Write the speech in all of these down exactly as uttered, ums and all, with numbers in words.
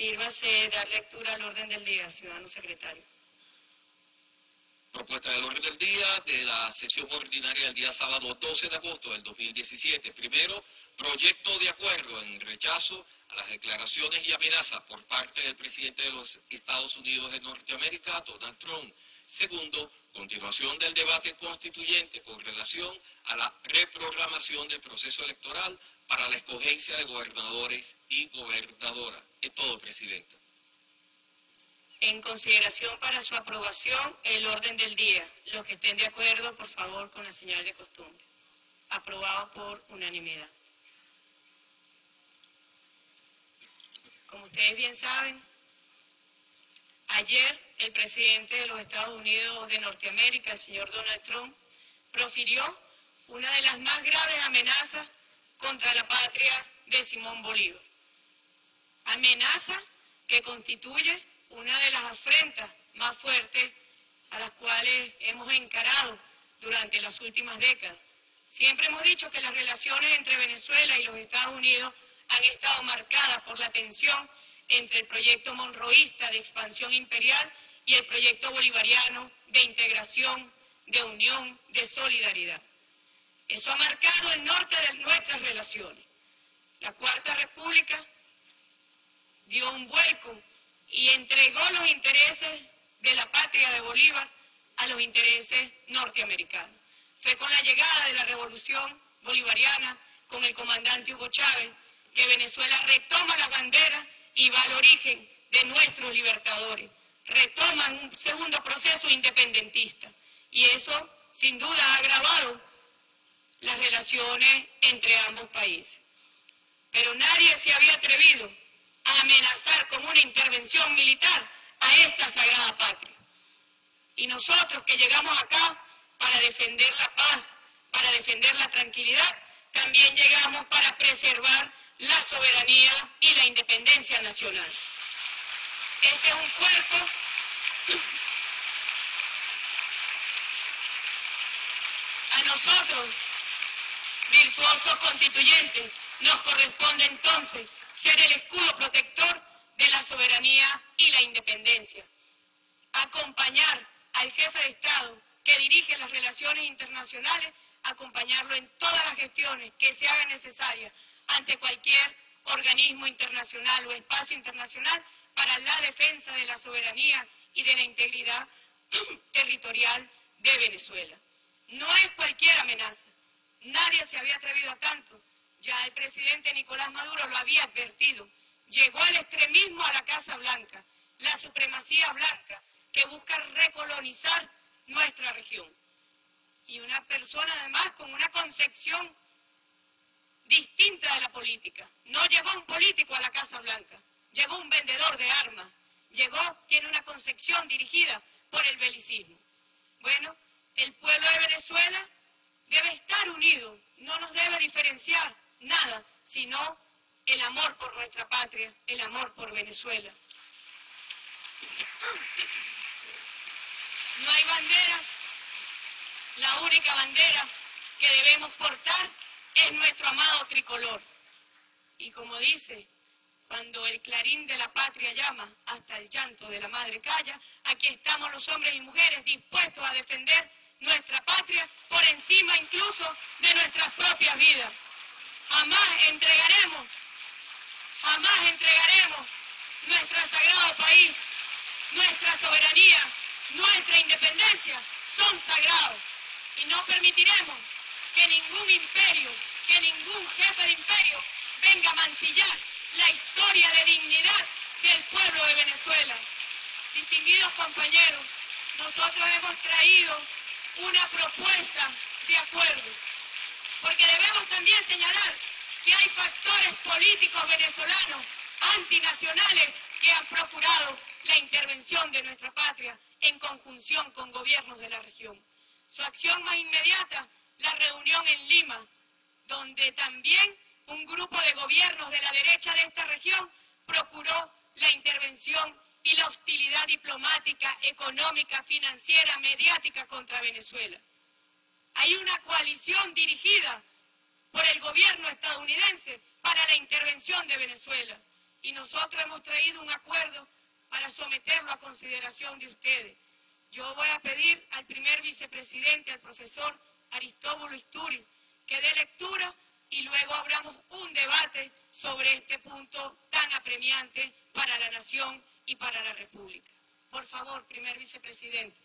Sírvase dar lectura al orden del día, ciudadano secretario. Propuesta del orden del día de la sesión ordinaria del día sábado doce de agosto del dos mil diecisiete. Primero, proyecto de acuerdo en rechazo a las declaraciones y amenazas por parte del presidente de los Estados Unidos de Norteamérica, Donald Trump. Segundo, continuación del debate constituyente con relación a la reprogramación del proceso electoral para la escogencia de gobernadores y gobernadoras. Es todo, Presidenta. En consideración para su aprobación, el orden del día. Los que estén de acuerdo, por favor, con la señal de costumbre. Aprobado por unanimidad. Como ustedes bien saben, ayer el presidente de los Estados Unidos de Norteamérica, el señor Donald Trump, profirió una de las más graves amenazas contra la patria de Simón Bolívar. Amenaza que constituye una de las afrentas más fuertes a las cuales hemos encarado durante las últimas décadas. Siempre hemos dicho que las relaciones entre Venezuela y los Estados Unidos han estado marcadas por la tensión entre el proyecto monroísta de expansión imperial y el proyecto bolivariano de integración, de unión, de solidaridad. Eso ha marcado el norte de nuestras relaciones. La Cuarta República dio un vuelco y entregó los intereses de la patria de Bolívar a los intereses norteamericanos. Fue con la llegada de la revolución bolivariana, con el comandante Hugo Chávez, que Venezuela retoma las banderas y va al origen de nuestros libertadores. Retoma un segundo proceso independentista. Y eso, sin duda, ha agravado las relaciones entre ambos países. Pero nadie se había atrevido a amenazar con una intervención militar a esta sagrada patria. Y nosotros que llegamos acá para defender la paz, para defender la tranquilidad, también llegamos para preservar la soberanía y la independencia nacional. Este es un cuerpo a nosotros, virtuosos constituyentes, nos corresponde entonces ser el escudo protector de la soberanía y la independencia. Acompañar al jefe de Estado que dirige las relaciones internacionales, acompañarlo en todas las gestiones que se hagan necesarias ante cualquier organismo internacional o espacio internacional para la defensa de la soberanía y de la integridad territorial de Venezuela. No es cualquier amenaza. Nadie se había atrevido a tanto. Ya el presidente Nicolás Maduro lo había advertido. Llegó al extremismo a la Casa Blanca, la supremacía blanca que busca recolonizar nuestra región. Y una persona además con una concepción distinta de la política. No llegó un político a la Casa Blanca, llegó un vendedor de armas, llegó, tiene una concepción dirigida por el belicismo. Bueno, el pueblo de Venezuela debe estar unido, no nos debe diferenciar nada, sino el amor por nuestra patria, el amor por Venezuela. No hay banderas, la única bandera que debemos portar es nuestro amado tricolor. Y como dice, cuando el clarín de la patria llama, hasta el llanto de la madre calla, aquí estamos los hombres y mujeres dispuestos a defender nuestra patria por encima incluso de nuestras propias vidas. Jamás entregaremos, jamás entregaremos nuestro sagrado país, nuestra soberanía, nuestra independencia son sagrados y no permitiremos que ningún imperio, que ningún jefe de imperio venga a mancillar la historia de dignidad del pueblo de Venezuela. Distinguidos compañeros, nosotros hemos traído una propuesta de acuerdo, porque debemos también señalar que hay factores políticos venezolanos antinacionales que han procurado la intervención de nuestra patria en conjunción con gobiernos de la región. Su acción más inmediata, la reunión en Lima, donde también un grupo de gobiernos de la derecha de esta región procuró la intervención y la hostilidad diplomática, económica, financiera, mediática contra Venezuela. Hay una coalición dirigida por el gobierno estadounidense para la intervención de Venezuela. y nosotros hemos traído un acuerdo para someterlo a consideración de ustedes. Yo voy a pedir al primer vicepresidente, al profesor Aristóbulo Isturiz, que dé lectura y luego abramos un debate sobre este punto tan apremiante para la nación y para la República. Por favor, primer vicepresidente.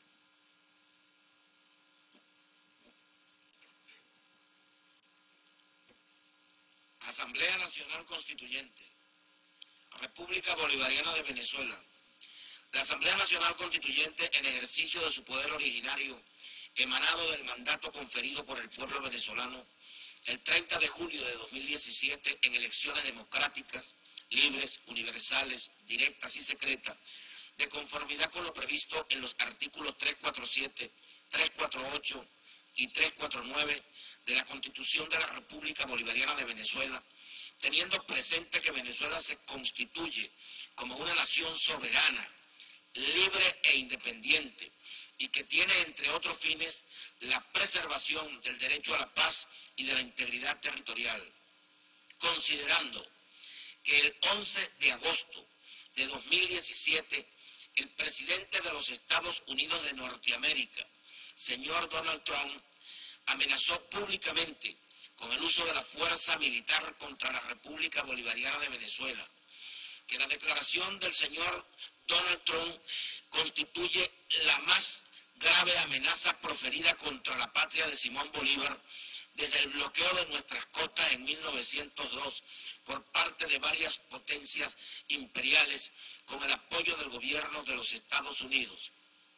Asamblea Nacional Constituyente, República Bolivariana de Venezuela. La Asamblea Nacional Constituyente, en ejercicio de su poder originario, emanado del mandato conferido por el pueblo venezolano, el treinta de julio de dos mil diecisiete, en elecciones democráticas, libres, universales, directas y secretas, de conformidad con lo previsto en los artículos trescientos cuarenta y siete, trescientos cuarenta y ocho y trescientos cuarenta y nueve de la Constitución de la República Bolivariana de Venezuela, teniendo presente que Venezuela se constituye como una nación soberana, libre e independiente, y que tiene, entre otros fines, la preservación del derecho a la paz y de la integridad territorial, considerando que el once de agosto de dos mil diecisiete, el presidente de los Estados Unidos de Norteamérica, señor Donald Trump, amenazó públicamente con el uso de la fuerza militar contra la República Bolivariana de Venezuela, que la declaración del señor Donald Trump constituye la más grave amenaza proferida contra la patria de Simón Bolívar desde el bloqueo de nuestras costas en mil novecientos dos por parte de varias potencias imperiales con el apoyo del gobierno de los Estados Unidos.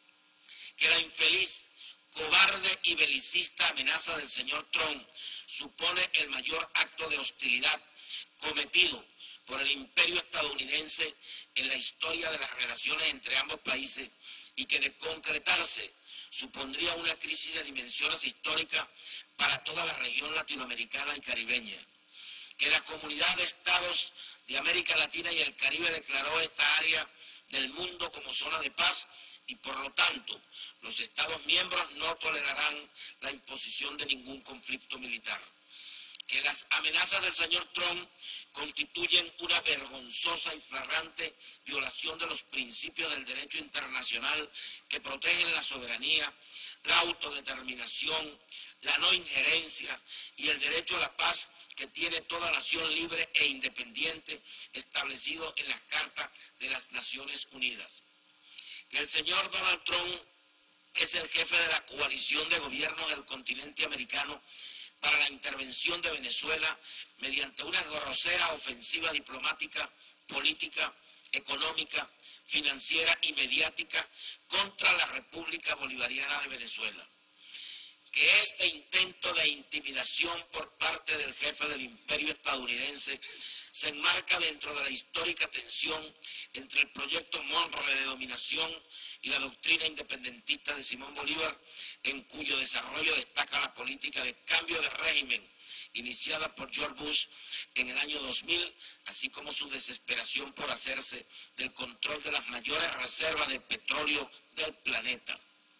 Que la infeliz, cobarde y belicista amenaza del señor Trump supone el mayor acto de hostilidad cometido por el imperio estadounidense en la historia de las relaciones entre ambos países, y que de concretarse supondría una crisis de dimensiones históricas para toda la región latinoamericana y caribeña. Que la Comunidad de Estados de América Latina y el Caribe declaró esta área del mundo como zona de paz, y por lo tanto los Estados miembros no tolerarán la imposición de ningún conflicto militar. Que las amenazas del señor Trump constituyen una vergonzosa y flagrante violación de los principios del derecho internacional que protegen la soberanía, la autodeterminación, la no injerencia y el derecho a la paz que tiene toda nación libre e independiente establecido en las Cartas de las Naciones Unidas. Que el señor Donald Trump es el jefe de la coalición de gobiernos del continente americano para la intervención de Venezuela mediante una grosera ofensiva diplomática, política, económica, financiera y mediática contra la República Bolivariana de Venezuela. Que este intento de intimidación por parte del jefe del imperio estadounidense se enmarca dentro de la histórica tensión entre el proyecto Monroe de dominación y la doctrina independentista de Simón Bolívar, en cuyo desarrollo destaca la política de cambio de régimen iniciada por George Bush en el año dos mil, así como su desesperación por hacerse del control de las mayores reservas de petróleo del planeta.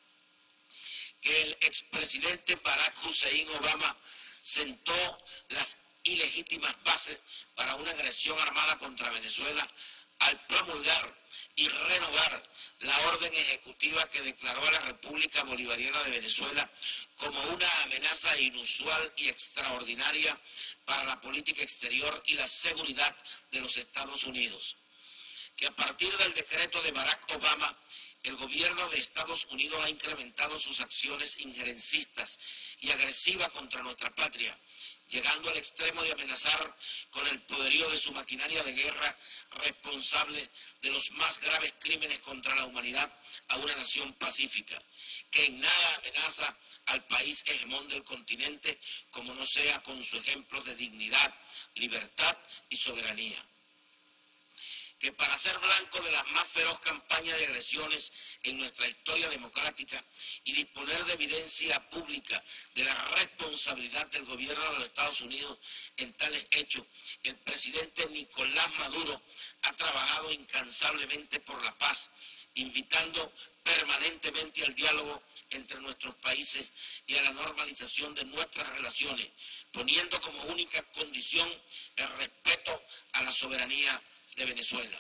Que el expresidente Barack Hussein Obama sentó las ilegítimas bases para una agresión armada contra Venezuela al promulgar y renovar la orden ejecutiva que declaró a la República Bolivariana de Venezuela como una amenaza inusual y extraordinaria para la política exterior y la seguridad de los Estados Unidos. Que a partir del decreto de Barack Obama, el gobierno de Estados Unidos ha incrementado sus acciones injerencistas y agresivas contra nuestra patria, llegando al extremo de amenazar con el poderío de su maquinaria de guerra responsable de los más graves crímenes contra la humanidad a una nación pacífica, que en nada amenaza al país hegemón del continente como no sea con su ejemplo de dignidad, libertad y soberanía. Que para ser blanco de la más feroz campaña de agresiones en nuestra historia democrática y disponer de evidencia pública de la responsabilidad del gobierno de los Estados Unidos en tales hechos, el presidente Nicolás Maduro ha trabajado incansablemente por la paz, invitando permanentemente al diálogo entre nuestros países y a la normalización de nuestras relaciones, poniendo como única condición el respeto a la soberanía de Venezuela.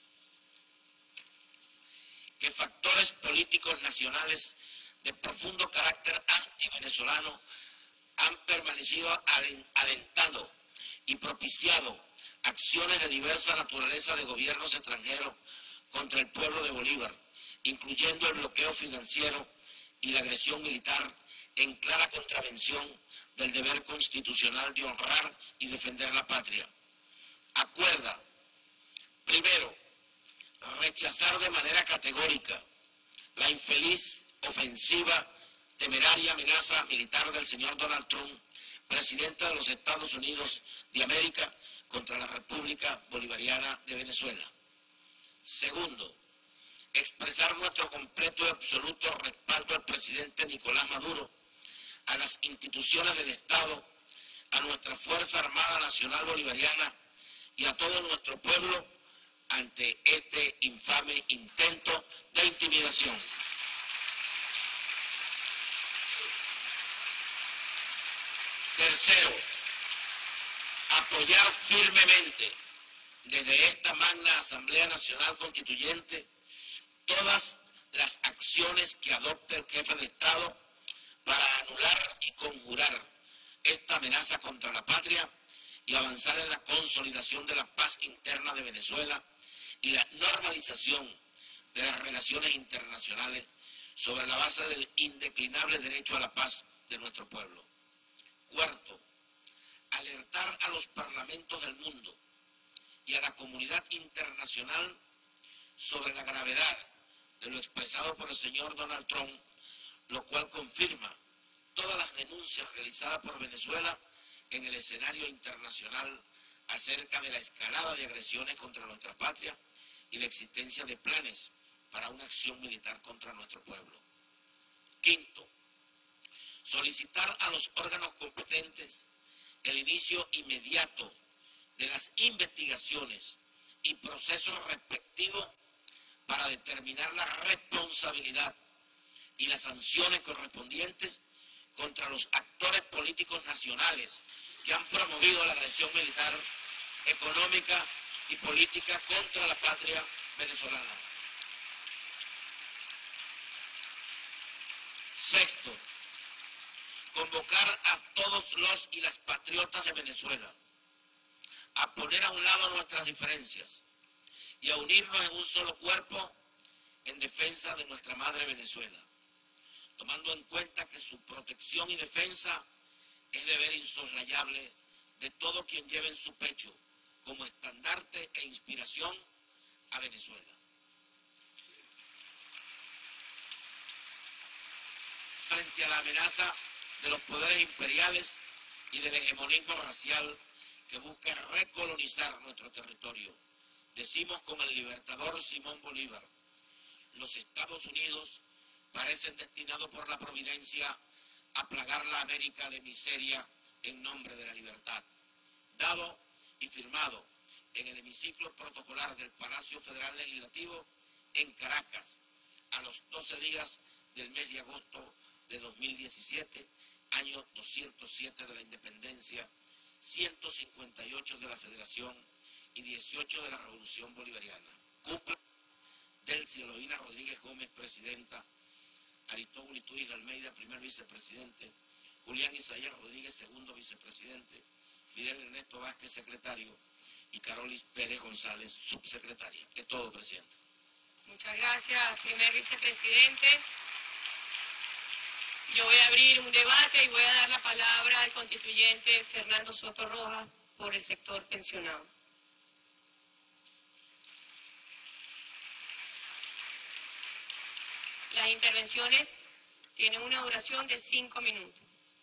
Que factores políticos nacionales de profundo carácter antivenezolano han permanecido alentando y propiciado acciones de diversa naturaleza de gobiernos extranjeros contra el pueblo de Bolívar, incluyendo el bloqueo financiero y la agresión militar en clara contravención del deber constitucional de honrar y defender la patria. Acuerda, primero, rechazar de manera categórica la infeliz, ofensiva, temeraria amenaza militar del señor Donald Trump, presidente de los Estados Unidos de América, contra la República Bolivariana de Venezuela. Segundo, expresar nuestro completo y absoluto respaldo al presidente Nicolás Maduro, a las instituciones del Estado, a nuestra Fuerza Armada Nacional Bolivariana y a todo nuestro pueblo ante este infame intento de intimidación. Tercero, apoyar firmemente desde esta magna Asamblea Nacional Constituyente todas las acciones que adopte el jefe de Estado para anular y conjurar esta amenaza contra la patria y avanzar en la consolidación de la paz interna de Venezuela y la normalización de las relaciones internacionales sobre la base del indeclinable derecho a la paz de nuestro pueblo. Cuarto, alertar a los parlamentos del mundo y a la comunidad internacional sobre la gravedad de lo expresado por el señor Donald Trump, lo cual confirma todas las denuncias realizadas por Venezuela en el escenario internacional acerca de la escalada de agresiones contra nuestra patria y la existencia de planes para una acción militar contra nuestro pueblo. Quinto, solicitar a los órganos competentes el inicio inmediato de las investigaciones y procesos respectivos para determinar la responsabilidad y las sanciones correspondientes contra los actores políticos nacionales que han promovido la agresión militar, económica y política contra la patria venezolana. Sexto, convocar a todos los y las patriotas de Venezuela a poner a un lado nuestras diferencias y a unirnos en un solo cuerpo en defensa de nuestra madre Venezuela, tomando en cuenta que su protección y defensa es deber insoslayable de todo quien lleve en su pecho como estandarte e inspiración a Venezuela. Frente a la amenaza de los poderes imperiales y del hegemonismo racial que busca recolonizar nuestro territorio, decimos con el libertador Simón Bolívar: los Estados Unidos parecen destinados por la providencia a plagar la América de miseria en nombre de la libertad. Dado y firmado en el hemiciclo protocolar del Palacio Federal Legislativo en Caracas, a los doce días del mes de agosto de dos mil diecisiete, año doscientos siete de la independencia, ciento cincuenta y ocho de la Federación y dieciocho de la Revolución Bolivariana. Cumple Delcy Eloína Rodríguez Gómez, presidenta; Aristóbulo Ituriz Almeida, primer vicepresidente; Julián Isaías Rodríguez, segundo vicepresidente; Fidel Ernesto Vázquez, secretario; y Carolis Pérez González, subsecretaria. Es todo, presidente. Muchas gracias, primer vicepresidente. Yo voy a abrir un debate y voy a dar la palabra al constituyente Fernando Soto Rojas por el sector pensionado. Las intervenciones tienen una duración de cinco minutos.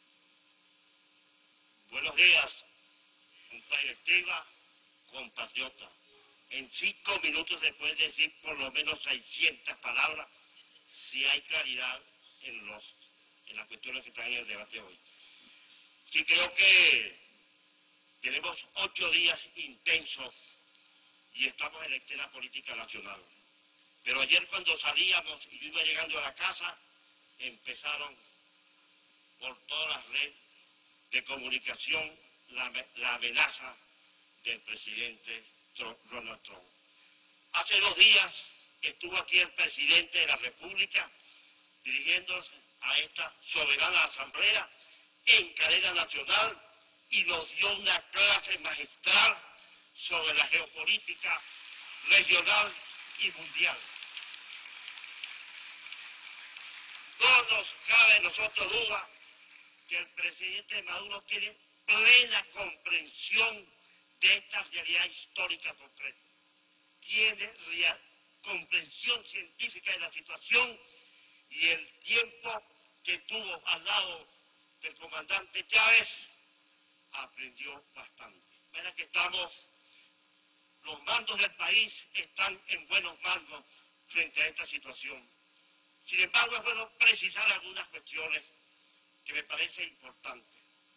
Buenos días, junta directiva, compatriota. En cinco minutos se puede decir por lo menos seiscientas palabras si hay claridad en, los, en las cuestiones que están en el debate hoy. Sí, creo que tenemos ocho días intensos y estamos en la escena política nacional. Pero ayer cuando salíamos y yo iba llegando a la casa, empezaron por todas las redes de comunicación la, la amenaza del presidente Donald Trump. Hace dos días estuvo aquí el presidente de la República dirigiéndose a esta soberana asamblea en cadena nacional y nos dio una clase magistral sobre la geopolítica regional y mundial. No nos cabe a nosotros duda que el presidente Maduro tiene plena comprensión de esta realidad histórica concreta. Tiene real, comprensión científica de la situación y el tiempo que tuvo al lado del comandante Chávez aprendió bastante. Mira que estamos, los mandos del país están en buenos manos frente a esta situación. Sin embargo, es bueno precisar algunas cuestiones que me parecen importantes.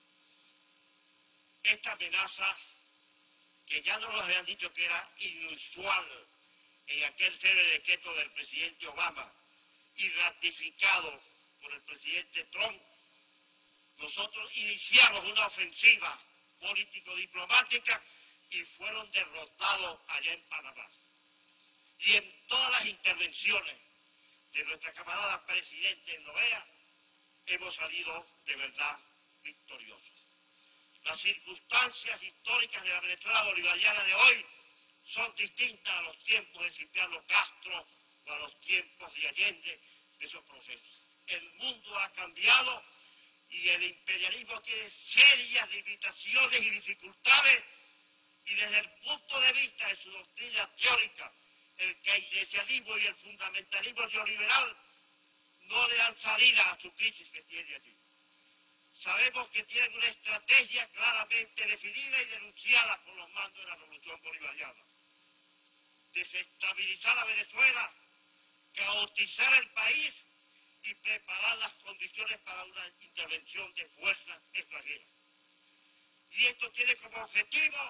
Esta amenaza, que ya no nos habían dicho que era inusual en aquel célebre decreto del presidente Obama y ratificado por el presidente Trump, nosotros iniciamos una ofensiva político-diplomática y fueron derrotados allá en Panamá. Y en todas las intervenciones de nuestra camarada presidente en la O E A, hemos salido de verdad victoriosos. Las circunstancias históricas de la Venezuela bolivariana de hoy son distintas a los tiempos de Cipriano Castro o a los tiempos de Allende, de esos procesos. El mundo ha cambiado y el imperialismo tiene serias limitaciones y dificultades, y desde el punto de vista de su doctrina teórica, el keynesianismo y el fundamentalismo neoliberal no le dan salida a su crisis que tiene allí. Sabemos que tienen una estrategia claramente definida y denunciada por los mandos de la Revolución Bolivariana. Desestabilizar a Venezuela, caotizar el país y preparar las condiciones para una intervención de fuerzas extranjeras. Y esto tiene como objetivo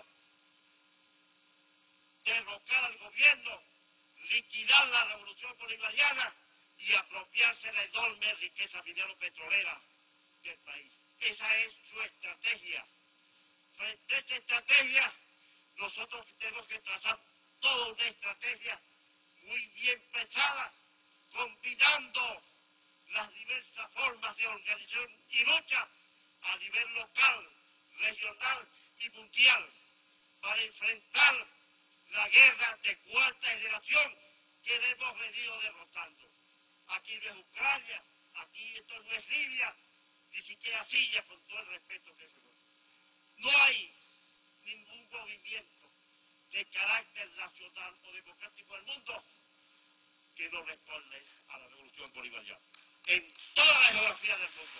derrocar al gobierno, liquidar la Revolución Bolivariana y apropiarse de la enorme riqueza minero-petrolera del país. Esa es su estrategia. Frente a esta estrategia, nosotros tenemos que trazar toda una estrategia muy bien pensada, combinando las diversas formas de organización y lucha a nivel local, regional y mundial, para enfrentar la guerra de cuarta generación que le hemos venido derrotando. Aquí no es Ucrania, aquí esto no es Libia, ni siquiera Siria, con todo el respeto que se nos. No hay ningún movimiento de carácter nacional o democrático del mundo que no responde a la Revolución Bolivariana, en toda la geografía del mundo.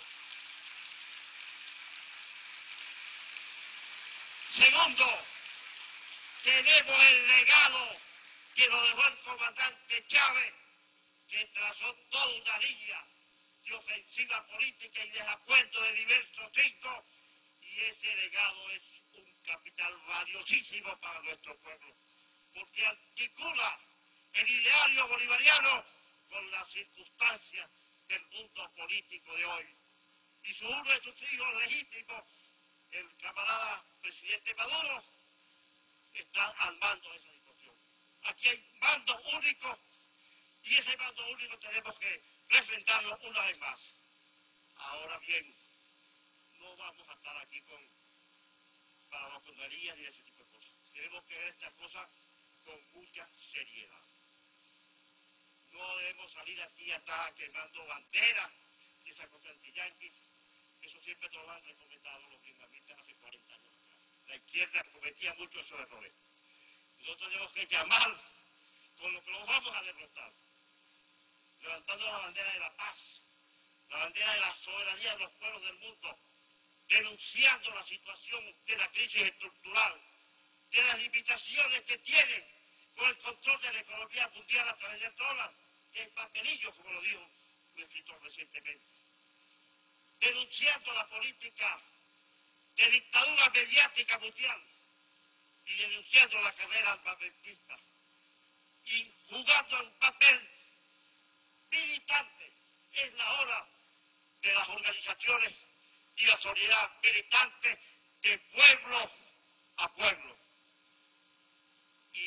Segundo, tenemos el legado que nos dejó el comandante Chávez, que trazó toda una línea de ofensiva política y desacuerdo de diversos signos, y ese legado es un capital valiosísimo para nuestro pueblo, porque articula el ideario bolivariano con las circunstancias del mundo político de hoy. Y su, uno de sus hijos legítimos, el camarada presidente Maduro, está al mando de esa situación. Aquí hay mando único, y ese mando único tenemos que refrendarlo una vez más. Ahora bien, no vamos a estar aquí con parabaconerías ni ese tipo de cosas. Tenemos que ver estas cosas con mucha seriedad. No debemos salir aquí a estar quemando banderas y esas cosas anti-yanquis. Eso siempre nos lo han recomendado los vietnamitas hace cuarenta años atrás. La izquierda cometía muchos esos errores. Nosotros tenemos que llamar con lo que nos vamos a derrotar, levantando la bandera de la paz, la bandera de la soberanía de los pueblos del mundo, denunciando la situación de la crisis estructural, de las limitaciones que tienen con el control de la economía mundial a través del dólar, que es papelillo, como lo dijo un escritor recientemente, denunciando la política de dictadura mediática mundial y denunciando la carrera armamentista y jugando un papel militante. Es la hora de las organizaciones y la solidaridad militante de pueblo a pueblo.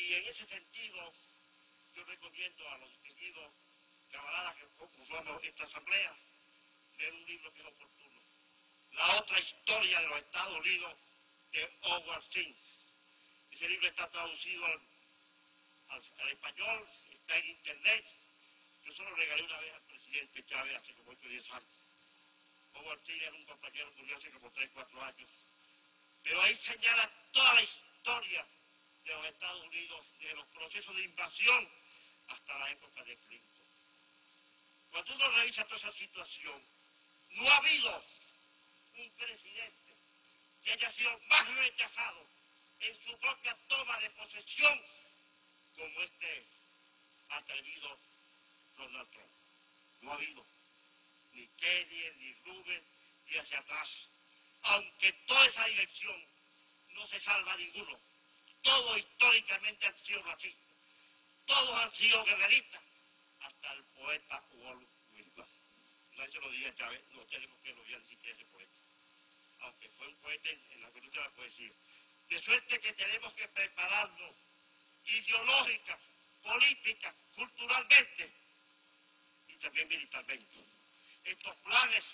Y en ese sentido, yo recomiendo a los distinguidos camaradas que conformamos esta asamblea leer un libro que es oportuno. La otra historia de los Estados Unidos, de Howard Zinn. Ese libro está traducido al, al, al español, está en internet. Yo solo regalé una vez al presidente Chávez hace como ocho o diez años. Howard Zinn era un compañero que murió hace como tres o cuatro años. Pero ahí señala toda la historia de los Estados Unidos, de los procesos de invasión hasta la época de Clinton. Cuando uno revisa toda esa situación, no ha habido un presidente que haya sido más rechazado en su propia toma de posesión como este atrevido Donald Trump. No ha habido ni Kennedy, ni Rubén, ni hacia atrás. Aunque toda esa dirección no se salva ninguno. Todos históricamente han sido racistas. Todos han sido guerreristas. Hasta el poeta Walt Whitman. No se lo dije a Chávez, no tenemos que elogiar ni siquiera ese poeta. Aunque fue un poeta en, en la cuestión de la poesía. De suerte que tenemos que prepararnos ideológica, política, culturalmente y también militarmente. Estos planes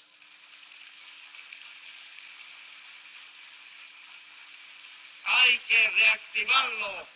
hay que reactivarlo,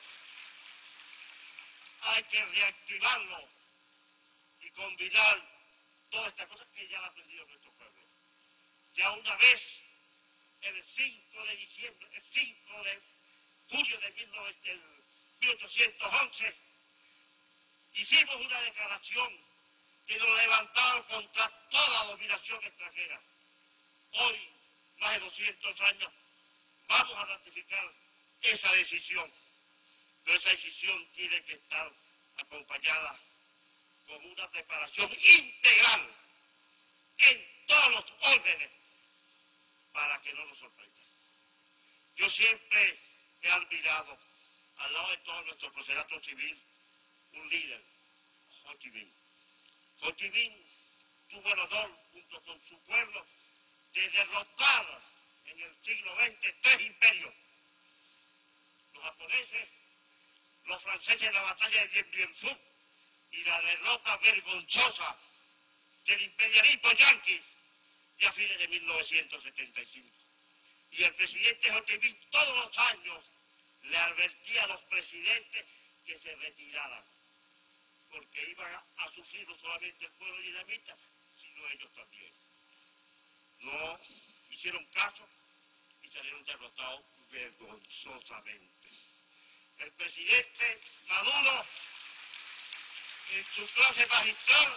hay que reactivarlo y combinar todas estas cosas que ya la ha aprendido nuestro pueblo. Ya una vez, el cinco de diciembre, el cinco de julio de mil ochocientos once, hicimos una declaración que nos levantaba contra toda dominación extranjera. Hoy, más de doscientos años, vamos a ratificar esa decisión. Pero esa decisión tiene que estar acompañada con una preparación integral en todos los órdenes para que no nos sorprenda. Yo siempre he admirado, al lado de todo nuestro procedimiento civil, un líder, Ho Chi Minh. Ho Chi Minh tuvo el honor, junto con su pueblo, de derrotar en el siglo veinte tres imperios. Los japoneses, los franceses en la batalla de Dien Bien Phu y la derrota vergonzosa del imperialismo yanqui ya a fines de mil novecientos setenta y cinco. Y el presidente Ho Chi Minh todos los años le advertía a los presidentes que se retiraran, porque iban a, a sufrir no solamente el pueblo vietnamita, sino ellos también. No hicieron caso y salieron derrotados vergonzosamente. El presidente Maduro, en su clase magistral,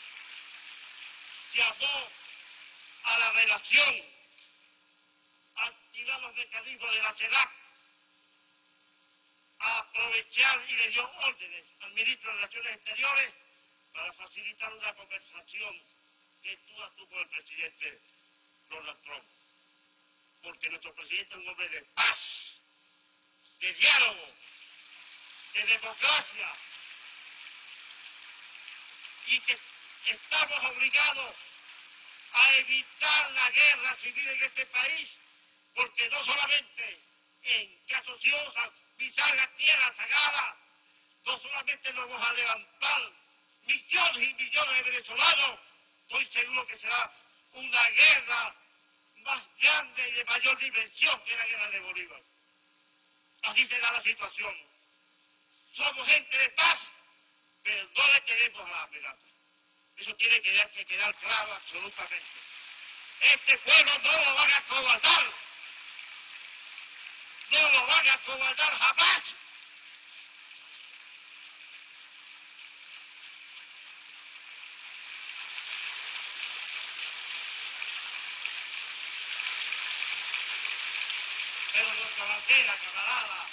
llamó a la relación, a activar los mecanismos de la CELAC, a aprovechar y le dio órdenes al ministro de Relaciones Exteriores para facilitar una conversación de tú a tú con el presidente Donald Trump. Porque nuestro presidente es un hombre de paz, de diálogo, de democracia, y que estamos obligados a evitar la guerra civil en este país, porque no solamente en casos de Osa, pisar la tierra sagrada, no solamente nos vamos a levantar millones y millones de venezolanos, estoy seguro que será una guerra más grande y de mayor dimensión que la guerra de Bolívar. Así será la situación. Somos gente de paz, pero no le tenemos a la amenaza. Eso tiene que, que quedar claro absolutamente. Este pueblo no lo van a cobardar. No lo van a cobardar jamás. Pero nuestra bandera, camarada,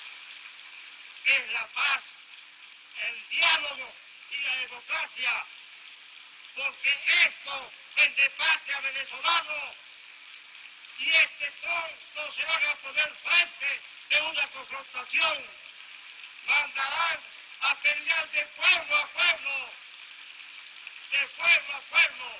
es la paz, el diálogo y la democracia, porque esto es de patria venezolano y este Trump no se van a poner frente de una confrontación, mandarán a pelear de pueblo a pueblo, de pueblo a pueblo.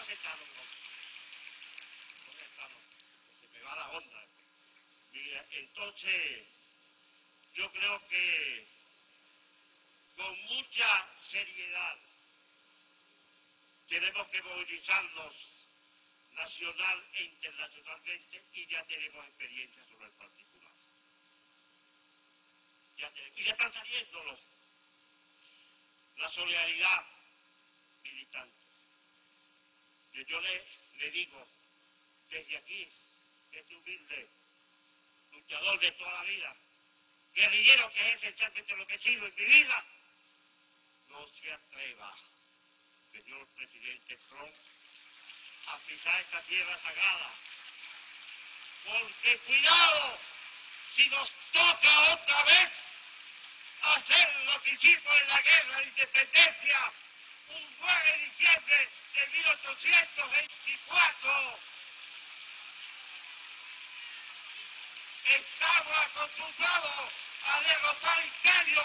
aceptarlo, no. No aceptarlo. Se me va la onda. Mira, entonces, yo creo que con mucha seriedad tenemos que movilizarnos nacional e internacionalmente y ya tenemos experiencia sobre el particular. Ya tenemos, y ya están saliéndolos. La solidaridad militante. Que yo le, le digo desde aquí, este humilde luchador de toda la vida, guerrillero que es esencialmente lo que he sido en mi vida, no se atreva, señor presidente Trump, a pisar esta tierra sagrada. Porque cuidado, si nos toca otra vez hacer lo que hicimos en la guerra de independencia, un nueve de diciembre de mil ochocientos veinticuatro, estamos acostumbrados a derrotar imperios.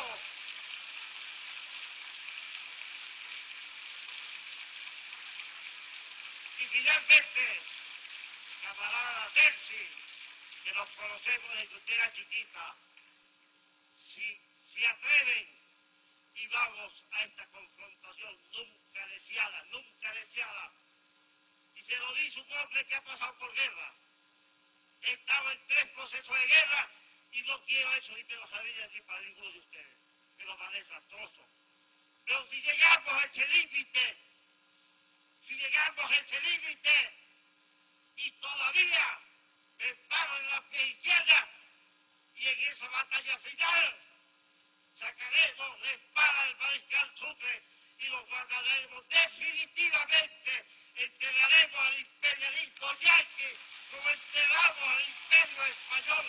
Y finalmente, camarada Terci, que nos conocemos desde que usted era chiquita, si se atreven y vamos a esta confrontación nunca deseada, nunca deseada, y se lo dice un hombre que ha pasado por guerra, he estado en tres procesos de guerra y no quiero eso ni me lo sabía ni para ninguno de ustedes, que lo van desastroso. Pero si llegamos a ese límite, si llegamos a ese límite y todavía me paro en la pie izquierda y en esa batalla final sacaremos la espada del mariscal Sucre y los guardaremos definitivamente, enterraremos al imperialismo yanqui como enterramos al imperio español.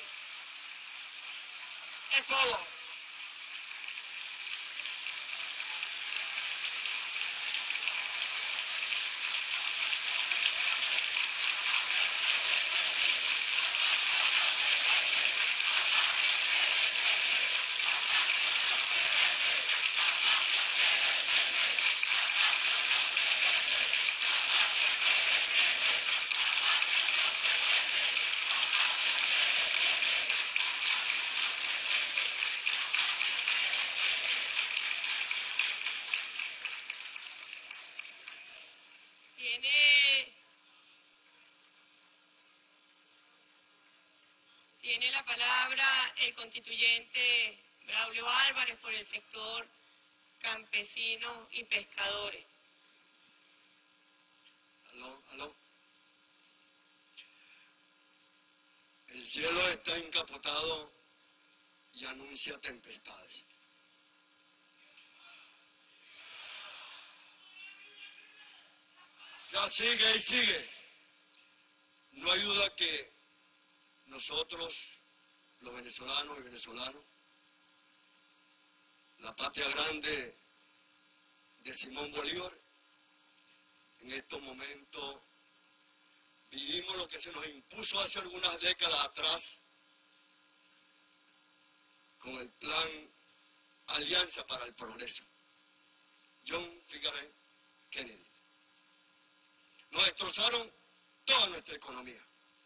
Es todo. Tiene, tiene la palabra el constituyente Braulio Álvarez por el sector campesinos y pescadores. Aló, aló. El cielo está encapotado y anuncia tempestades. Ya sigue y sigue. No ayuda que nosotros, los venezolanos y venezolanos, la patria grande de Simón Bolívar, en estos momentos vivimos lo que se nos impuso hace algunas décadas atrás con el plan Alianza para el Progreso. John Fitzgerald Kennedy. Nos destrozaron toda nuestra economía,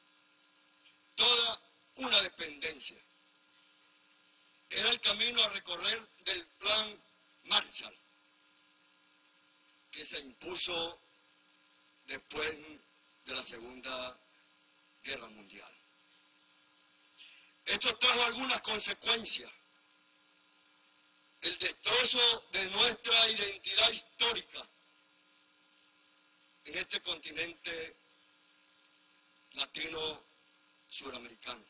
toda una dependencia. Era el camino a recorrer del plan Marshall, que se impuso después de la Segunda Guerra Mundial. Esto trajo algunas consecuencias. El destrozo de nuestra identidad histórica en este continente latino-suramericano.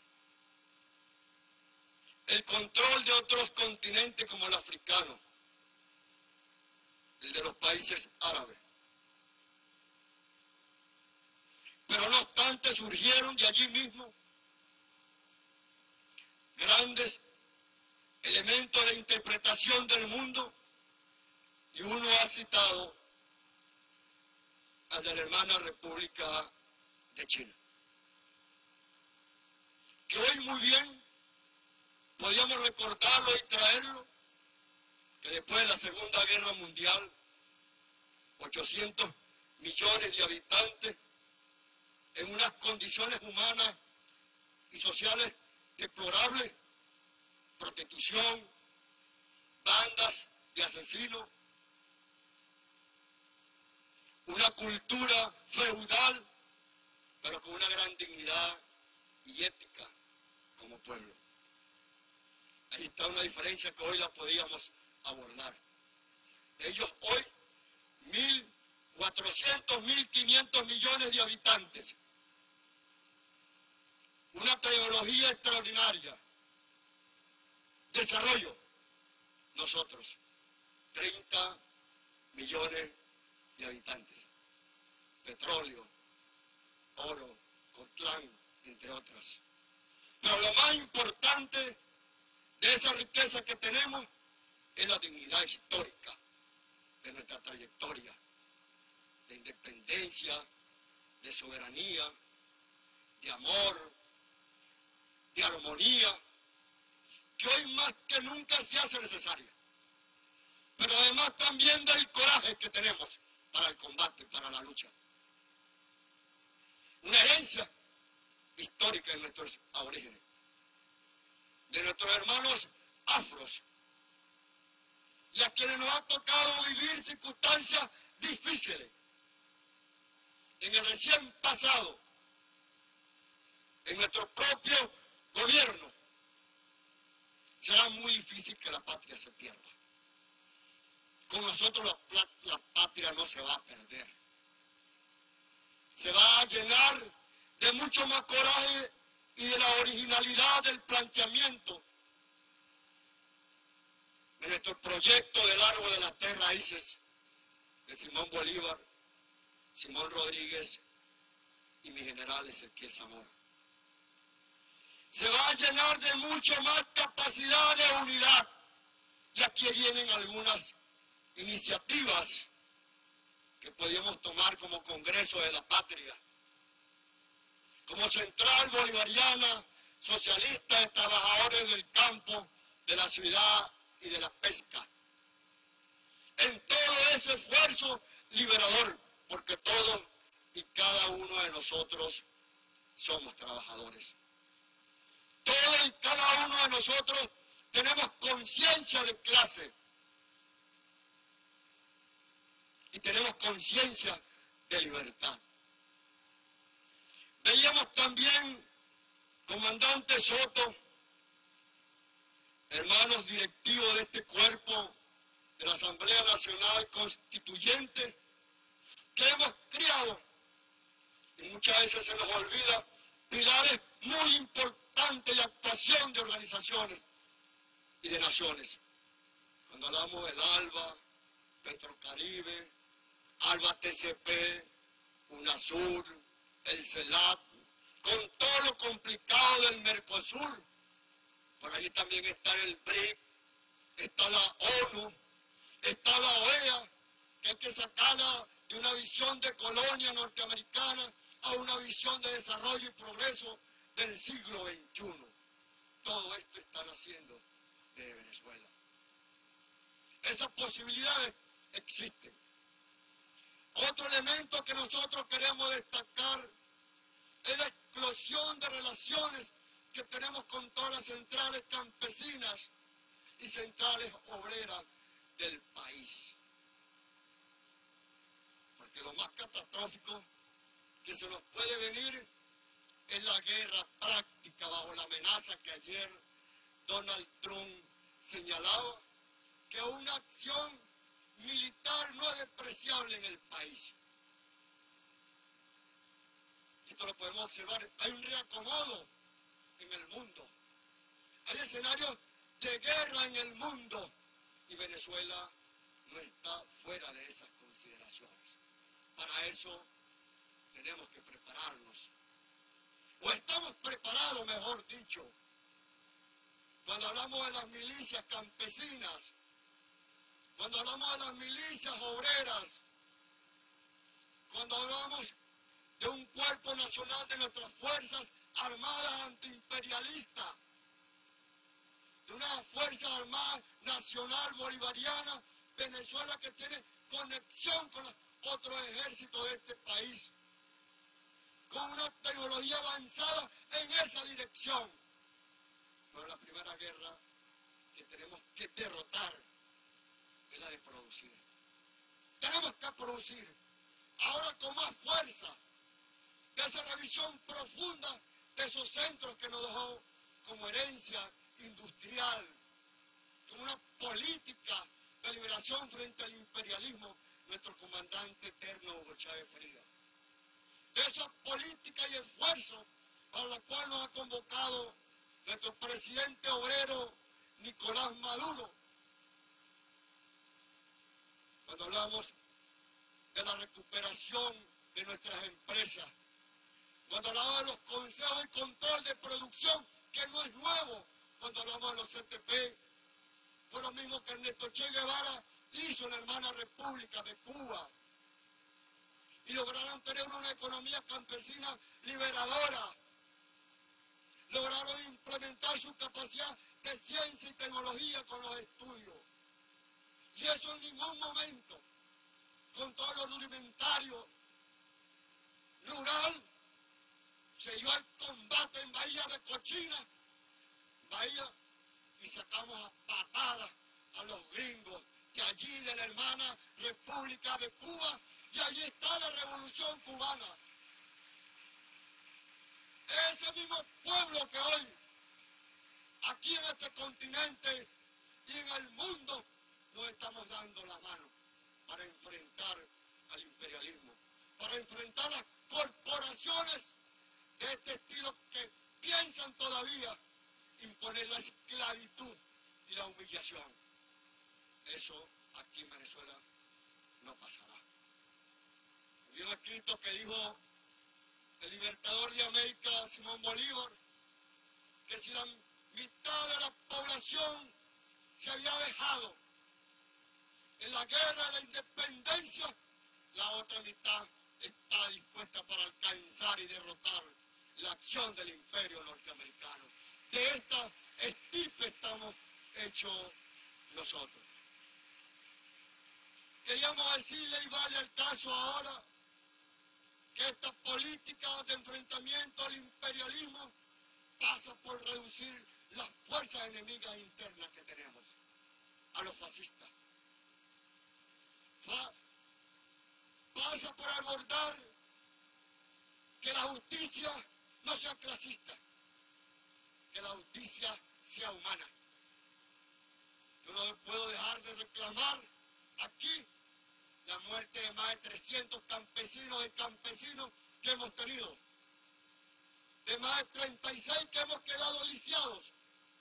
El control de otros continentes como el africano, el de los países árabes. Pero no obstante surgieron de allí mismo grandes elementos de interpretación del mundo, y uno ha citado al de la hermana República de China, que hoy muy bien podíamos recordarlo y traerlo, que después de la Segunda Guerra Mundial, ochocientos millones de habitantes en unas condiciones humanas y sociales deplorables, prostitución, bandas de asesinos, una cultura feudal, pero con una gran dignidad y ética como pueblo. Ahí está una diferencia que hoy la podíamos abordar. Ellos hoy, mil cuatrocientos, mil quinientos millones de habitantes, una tecnología extraordinaria, desarrollo, nosotros, treinta millones de habitantes, petróleo, oro, coltán, entre otras. Pero lo más importante de esa riqueza que tenemos es la dignidad histórica de nuestra trayectoria, de independencia, de soberanía, de amor, de armonía, que hoy más que nunca se hace necesaria. Pero además también del coraje que tenemos para el combate, para la lucha. Una herencia histórica de nuestros aborígenes, de nuestros hermanos afros, y a quienes nos ha tocado vivir circunstancias difíciles. En el recién pasado, en nuestro propio gobierno, será muy difícil que la patria se pierda. Con nosotros la, la patria no se va a perder. Se va a llenar de mucho más coraje y de la originalidad del planteamiento de nuestro proyecto del árbol de las tres raíces de Simón Bolívar, Simón Rodríguez y mi general Ezequiel Zamora. Se va a llenar de mucho más capacidad de unidad. Y aquí vienen algunas iniciativas que podíamos tomar como Congreso de la Patria, como Central Bolivariana Socialista de Trabajadores del Campo, de la Ciudad y de la Pesca. En todo ese esfuerzo liberador, porque todos y cada uno de nosotros somos trabajadores. Todos y cada uno de nosotros tenemos conciencia de clase y tenemos conciencia de libertad. Veíamos también, comandante Soto, hermanos directivos de este cuerpo de la Asamblea Nacional Constituyente, que hemos criado, y muchas veces se nos olvida, pilares muy importantes de actuación de organizaciones y de naciones. Cuando hablamos del ALBA, Petrocaribe, ALBA T C P, UNASUR, el CELAC, con todo lo complicado del Mercosur. Por allí también está el B R I C, está la ONU, está la O E A, que hay que sacarla de una visión de colonia norteamericana a una visión de desarrollo y progreso del siglo veintiuno. Todo esto están haciendo de Venezuela. Esas posibilidades existen. Otro elemento que nosotros queremos destacar es la explosión de relaciones que tenemos con todas las centrales campesinas y centrales obreras del país. Porque lo más catastrófico que se nos puede venir es la guerra práctica bajo la amenaza que ayer Donald Trump señalaba, que una acción militar no es despreciable en el país. Esto lo podemos observar. Hay un reacomodo en el mundo. Hay escenarios de guerra en el mundo y Venezuela no está fuera de esas consideraciones. Para eso tenemos que prepararnos. O estamos preparados, mejor dicho. Cuando hablamos de las milicias campesinas, cuando hablamos de las milicias obreras, cuando hablamos de un cuerpo nacional de nuestras Fuerzas Armadas antiimperialistas, de una Fuerza Armada Nacional Bolivariana, Venezuela, que tiene conexión con las otros ejércitos de este país, con una tecnología avanzada en esa dirección. Pero la primera guerra que tenemos que derrotar es la de producir. Tenemos que producir, ahora con más fuerza, de esa revisión profunda de esos centros que nos dejó como herencia industrial, como una política de liberación frente al imperialismo, nuestro comandante eterno Hugo Chávez Frías. De esa política y esfuerzo para la cual nos ha convocado nuestro presidente obrero Nicolás Maduro. Cuando hablamos de la recuperación de nuestras empresas, cuando hablamos de los consejos y control de producción, que no es nuevo, cuando hablamos de los C T P, fue lo mismo que Ernesto Che Guevara hizo en la hermana República de Cuba, y lograron tener una economía campesina liberadora, lograron implementar su capacidad de ciencia y tecnología con los estudios, y eso en ningún momento, con todo lo rudimentario rural, se dio al combate en Bahía de Cochina, Bahía, y sacamos a patadas a los gringos de allí, de la hermana República de Cuba, y allí está la revolución cubana. Ese mismo pueblo que hoy, aquí en este continente y en el mundo, nos estamos dando la mano para enfrentar al imperialismo, para enfrentar las corporaciones de este estilo que piensan todavía imponer la esclavitud y la humillación. Eso aquí en Venezuela no pasará. Había un escrito que dijo el libertador de América, Simón Bolívar, que si la mitad de la población se había dejado en la guerra de la independencia, la otra mitad está dispuesta para alcanzar y derrotar la acción del imperio norteamericano. De esta estirpe estamos hechos nosotros. Queríamos decirle, y vale el caso ahora, que esta política de enfrentamiento al imperialismo pasa por reducir las fuerzas enemigas internas que tenemos, a los fascistas. Fa pasa por abordar que la justicia no sea clasista, que la justicia sea humana. Yo no puedo dejar de reclamar aquí la muerte de más de trescientos campesinos y campesinos que hemos tenido, de más de treinta y seis que hemos quedado lisiados,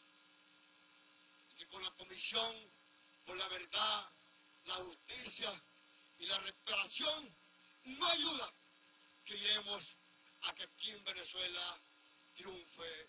y que con la Comisión por la Verdad, la Justicia y la Reparación no ayuda que iremos a que aquí en Venezuela triunfe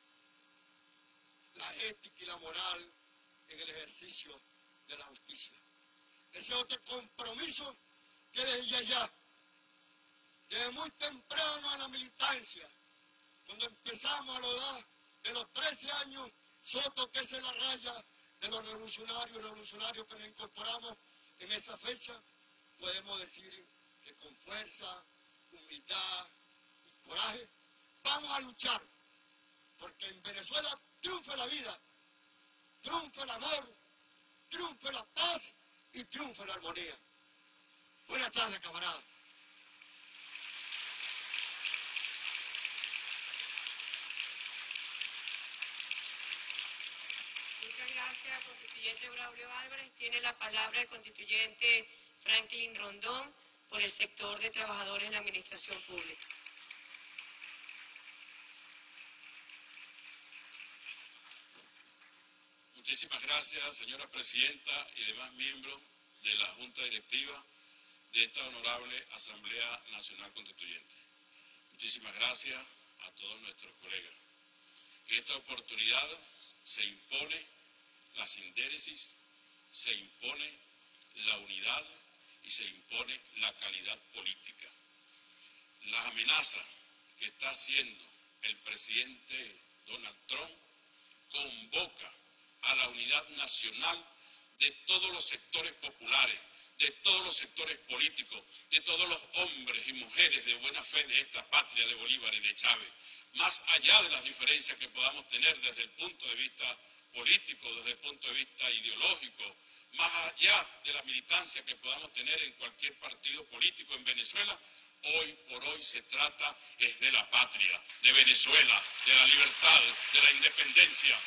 la ética y la moral en el ejercicio de la justicia. Ese otro compromiso que desde allá, desde muy temprano en la militancia, cuando empezamos a la edad de los trece años, Soto, que es la raya de los revolucionarios, revolucionarios que nos incorporamos en esa fecha, podemos decir que con fuerza, humildad y coraje, vamos a luchar porque en Venezuela triunfe la vida, triunfe el amor, triunfe la paz y triunfe la armonía. Buenas tardes, camaradas. Muchas gracias, constituyente Braulio Álvarez. Tiene la palabra el constituyente Franklin Rondón por el sector de trabajadores en la administración pública. Muchísimas gracias, señora presidenta y demás miembros de la Junta Directiva de esta honorable Asamblea Nacional Constituyente. Muchísimas gracias a todos nuestros colegas. En esta oportunidad se impone la sindéresis, se impone la unidad y se impone la calidad política. Las amenazas que está haciendo el presidente Donald Trump convoca a la unidad nacional de todos los sectores populares, de todos los sectores políticos, de todos los hombres y mujeres de buena fe de esta patria de Bolívar y de Chávez, más allá de las diferencias que podamos tener desde el punto de vista político, desde el punto de vista ideológico, más allá de la militancia que podamos tener en cualquier partido político en Venezuela, hoy por hoy se trata es de la patria, de Venezuela, de la libertad, de la independencia.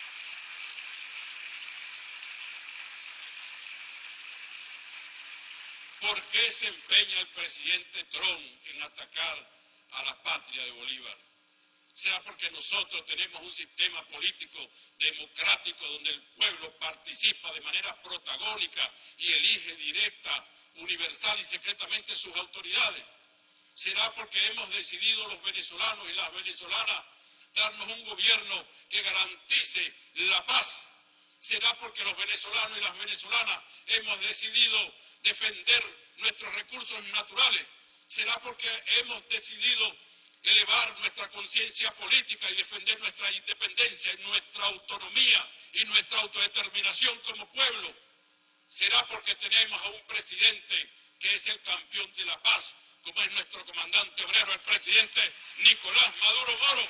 ¿Por qué se empeña el presidente Trump en atacar a la patria de Bolívar? ¿Será porque nosotros tenemos un sistema político democrático donde el pueblo participa de manera protagónica y elige directa, universal y secretamente sus autoridades? ¿Será porque hemos decidido los venezolanos y las venezolanas darnos un gobierno que garantice la paz? ¿Será porque los venezolanos y las venezolanas hemos decidido defender nuestros recursos naturales? ¿Será porque hemos decidido elevar nuestra conciencia política y defender nuestra independencia, nuestra autonomía y nuestra autodeterminación como pueblo? ¿Será porque tenemos a un presidente que es el campeón de la paz, como es nuestro comandante obrero, el presidente Nicolás Maduro Moro?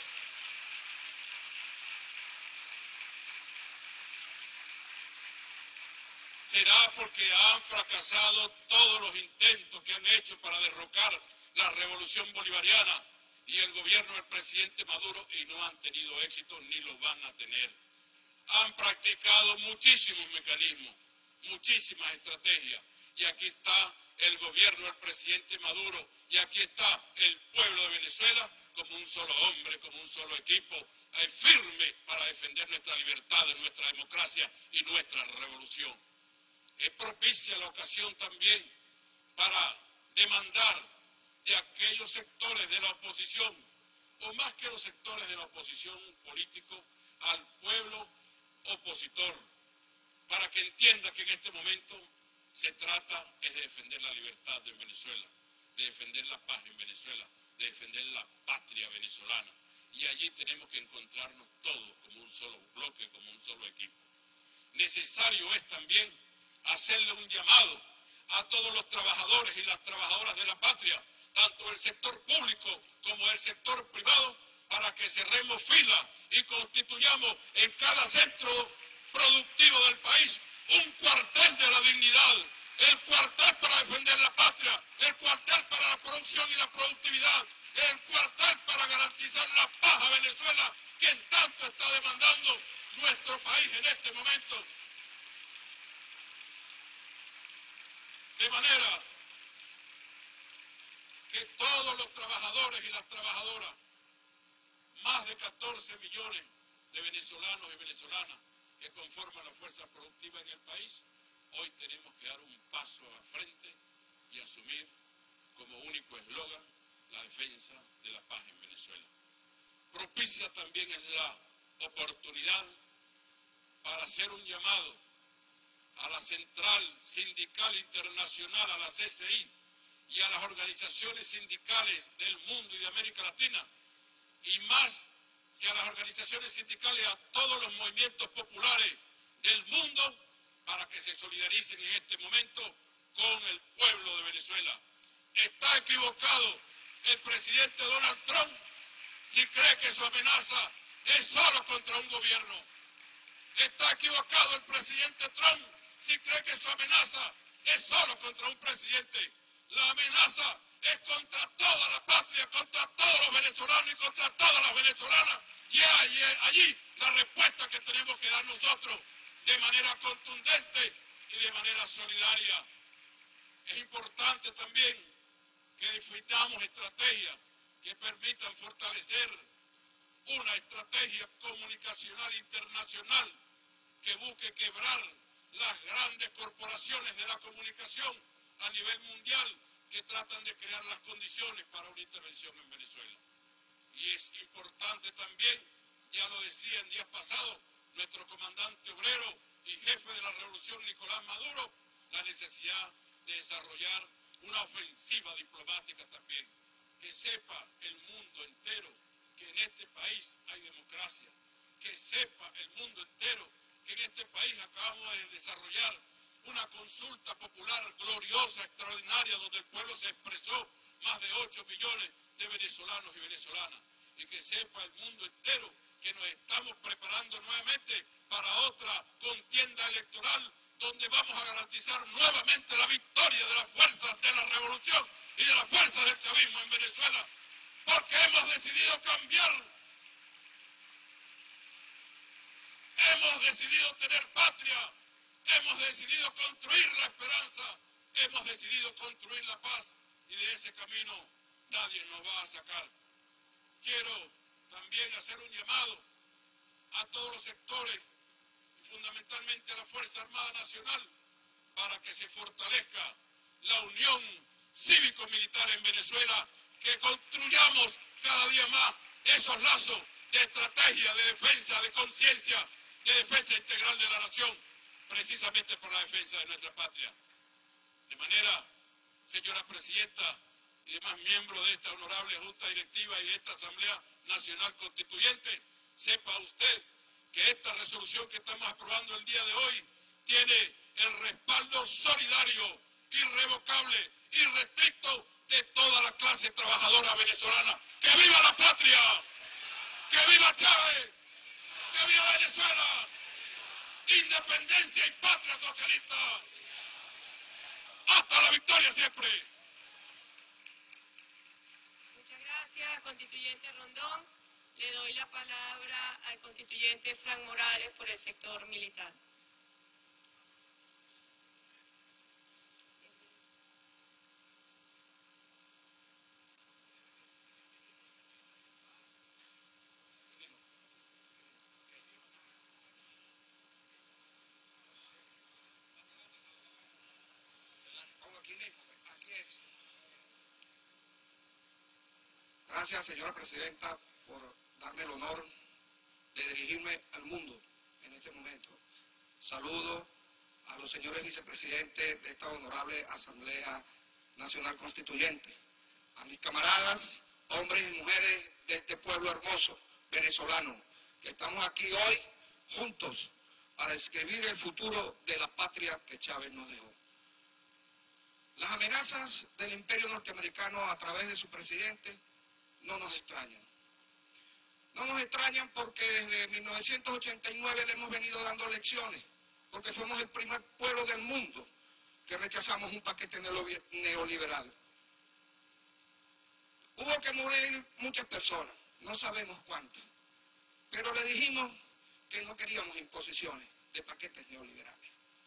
¿Será porque han fracasado todos los intentos que han hecho para derrocar la revolución bolivariana y el gobierno del presidente Maduro y no han tenido éxito ni lo van a tener? Han practicado muchísimos mecanismos, muchísimas estrategias, y aquí está el gobierno del presidente Maduro y aquí está el pueblo de Venezuela como un solo hombre, como un solo equipo, eh, firme para defender nuestra libertad, nuestra democracia y nuestra revolución. Es propicia la ocasión también para demandar de aquellos sectores de la oposición, o más que los sectores de la oposición político, al pueblo opositor, para que entienda que en este momento se trata es de defender la libertad en Venezuela, de defender la paz en Venezuela, de defender la patria venezolana. Y allí tenemos que encontrarnos todos como un solo bloque, como un solo equipo. Necesario es también hacerle un llamado a todos los trabajadores y las trabajadoras de la patria, tanto el sector público como el sector privado, para que cerremos fila y constituyamos en cada centro productivo del país un cuartel de la dignidad, el cuartel para defender la patria, el cuartel para la producción y la productividad, el cuartel para garantizar la paz a Venezuela, que en tanto está demandando nuestro país en este momento. De manera que todos los trabajadores y las trabajadoras, más de catorce millones de venezolanos y venezolanas que conforman la fuerza productiva en el país, hoy tenemos que dar un paso al frente y asumir como único eslogan la defensa de la paz en Venezuela. Propicia también es la oportunidad para hacer un llamado a la Central Sindical Internacional, a la C C I, y a las organizaciones sindicales del mundo y de América Latina, y más que a las organizaciones sindicales, a todos los movimientos populares del mundo, para que se solidaricen en este momento con el pueblo de Venezuela. Está equivocado el presidente Donald Trump si cree que su amenaza es solo contra un gobierno. Está equivocado el presidente Trump si cree que su amenaza es solo contra un presidente. La amenaza es contra toda la patria, contra todos los venezolanos y contra todas las venezolanas. Y es allí, allí la respuesta que tenemos que dar nosotros de manera contundente y de manera solidaria. Es importante también que definamos estrategias que permitan fortalecer una estrategia comunicacional internacional que busque quebrar las grandes corporaciones de la comunicación a nivel mundial que tratan de crear las condiciones para una intervención en Venezuela. Y es importante también, ya lo decía en días pasados, nuestro comandante obrero y jefe de la revolución Nicolás Maduro, la necesidad de desarrollar una ofensiva diplomática también, que sepa el mundo entero que en este país hay democracia, que sepa el mundo entero que en este país acabamos de desarrollar una consulta popular gloriosa, extraordinaria, donde el pueblo se expresó, más de ocho millones de venezolanos y venezolanas. Y que sepa el mundo entero que nos estamos preparando nuevamente para otra contienda electoral, donde vamos a garantizar nuevamente la victoria de las fuerzas de la revolución y de las fuerzas del chavismo en Venezuela, porque hemos decidido cambiar, hemos decidido tener patria, hemos decidido construir la esperanza, hemos decidido construir la paz, y de ese camino nadie nos va a sacar. Quiero también hacer un llamado a todos los sectores, y fundamentalmente a la Fuerza Armada Nacional, para que se fortalezca la unión cívico-militar en Venezuela, que construyamos cada día más esos lazos de estrategia, de defensa, de conciencia, de defensa integral de la nación, precisamente por la defensa de nuestra patria. De manera, señora Presidenta y demás miembros de esta honorable Junta Directiva y de esta Asamblea Nacional Constituyente, sepa usted que esta resolución que estamos aprobando el día de hoy tiene el respaldo solidario, irrevocable, irrestricto de toda la clase trabajadora venezolana. ¡Que viva la patria! ¡Que viva Chávez! ¡Que viva Venezuela! ¡Independencia y patria socialista! ¡Hasta la victoria siempre! Muchas gracias, constituyente Rondón. Le doy la palabra al constituyente Frank Morales por el sector militar. Gracias, señora Presidenta, por darme el honor de dirigirme al mundo en este momento. Saludo a los señores vicepresidentes de esta honorable Asamblea Nacional Constituyente, a mis camaradas, hombres y mujeres de este pueblo hermoso venezolano, que estamos aquí hoy juntos para escribir el futuro de la patria que Chávez nos dejó. Las amenazas del imperio norteamericano a través de su presidente no nos extrañan. No nos extrañan porque desde mil novecientos ochenta y nueve le hemos venido dando lecciones, porque fuimos el primer pueblo del mundo que rechazamos un paquete neoliberal. Hubo que morir muchas personas, no sabemos cuántas, pero le dijimos que no queríamos imposiciones de paquetes neoliberales.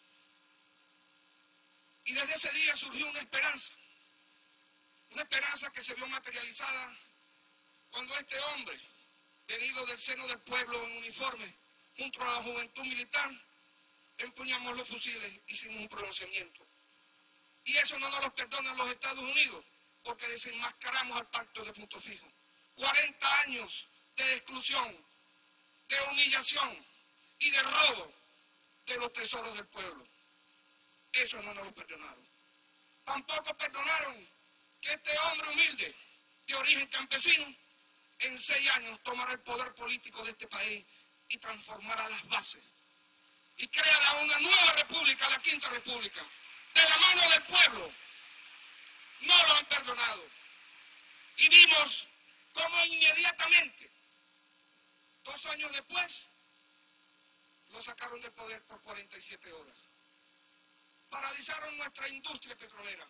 Y desde ese día surgió una esperanza, una esperanza que se vio materializada cuando este hombre, venido del seno del pueblo en uniforme, junto a la juventud militar, empuñamos los fusiles, hicimos un pronunciamiento. Y eso no nos lo perdonan los Estados Unidos, porque desenmascaramos al pacto de punto fijo. cuarenta años de exclusión, de humillación y de robo de los tesoros del pueblo. Eso no nos lo perdonaron. Tampoco perdonaron que este hombre humilde, de origen campesino, en seis años tomará el poder político de este país y transformará las bases y creará una nueva república, la Quinta República, de la mano del pueblo. No lo han perdonado. Y vimos cómo inmediatamente, dos años después, lo sacaron del poder por cuarenta y siete horas. Paralizaron nuestra industria petrolera.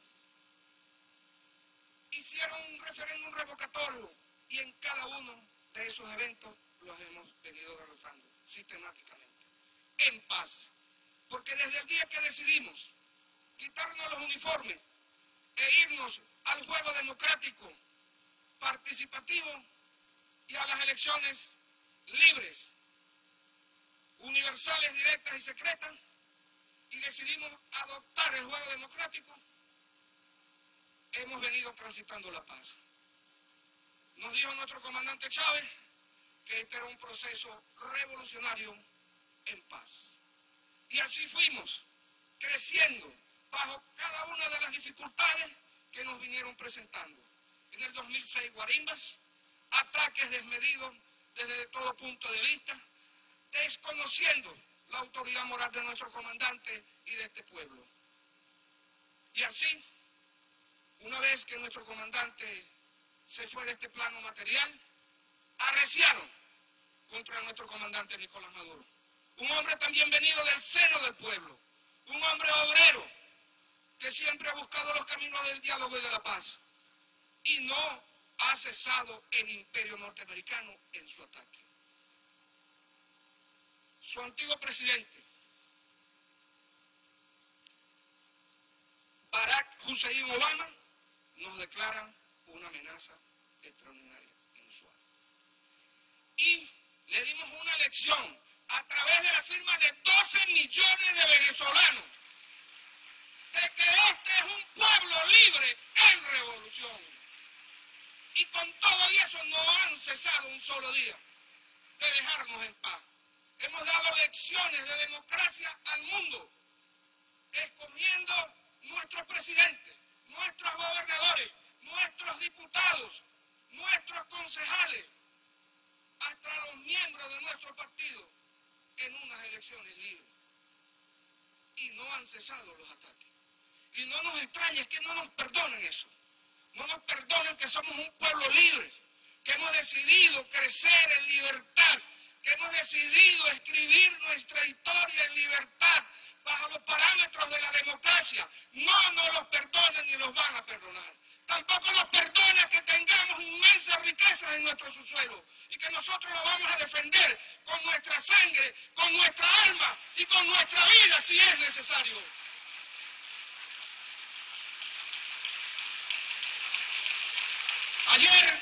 Hicieron un referéndum revocatorio y en cada uno de esos eventos los hemos venido derrotando sistemáticamente, en paz. Porque desde el día que decidimos quitarnos los uniformes e irnos al juego democrático, participativo y a las elecciones libres, universales, directas y secretas, y decidimos adoptar el juego democrático, hemos venido transitando la paz. Nos dijo nuestro comandante Chávez que este era un proceso revolucionario en paz. Y así fuimos, creciendo bajo cada una de las dificultades que nos vinieron presentando. En el dos mil seis, guarimbas, ataques desmedidos desde todo punto de vista, desconociendo la autoridad moral de nuestro comandante y de este pueblo. Y así, una vez que nuestro comandante se fue de este plano material, arreciaron contra nuestro comandante Nicolás Maduro. Un hombre también venido del seno del pueblo, un hombre obrero que siempre ha buscado los caminos del diálogo y de la paz. Y no ha cesado el imperio norteamericano en su ataque. Su antiguo presidente, Barack Hussein Obama, nos declara una amenaza extraordinaria, inusual. Y le dimos una lección a través de la firma de doce millones de venezolanos de que este es un pueblo libre en revolución. Y con todo y eso no han cesado un solo día de dejarnos en paz. Hemos dado lecciones de democracia al mundo, escogiendo nuestros presidentes, nuestros gobernadores, nuestros diputados, nuestros concejales, hasta los miembros de nuestro partido, en unas elecciones libres. Y no han cesado los ataques. Y no nos extraña, es que no nos perdonen eso. No nos perdonen que somos un pueblo libre, que hemos decidido crecer en libertad, que hemos decidido escribir nuestra historia en libertad, bajo los parámetros de la democracia. No nos los perdonen ni los van a perdonar. Tampoco nos perdona que tengamos inmensas riquezas en nuestro subsuelo y que nosotros lo vamos a defender con nuestra sangre, con nuestra alma y con nuestra vida si es necesario. Ayer,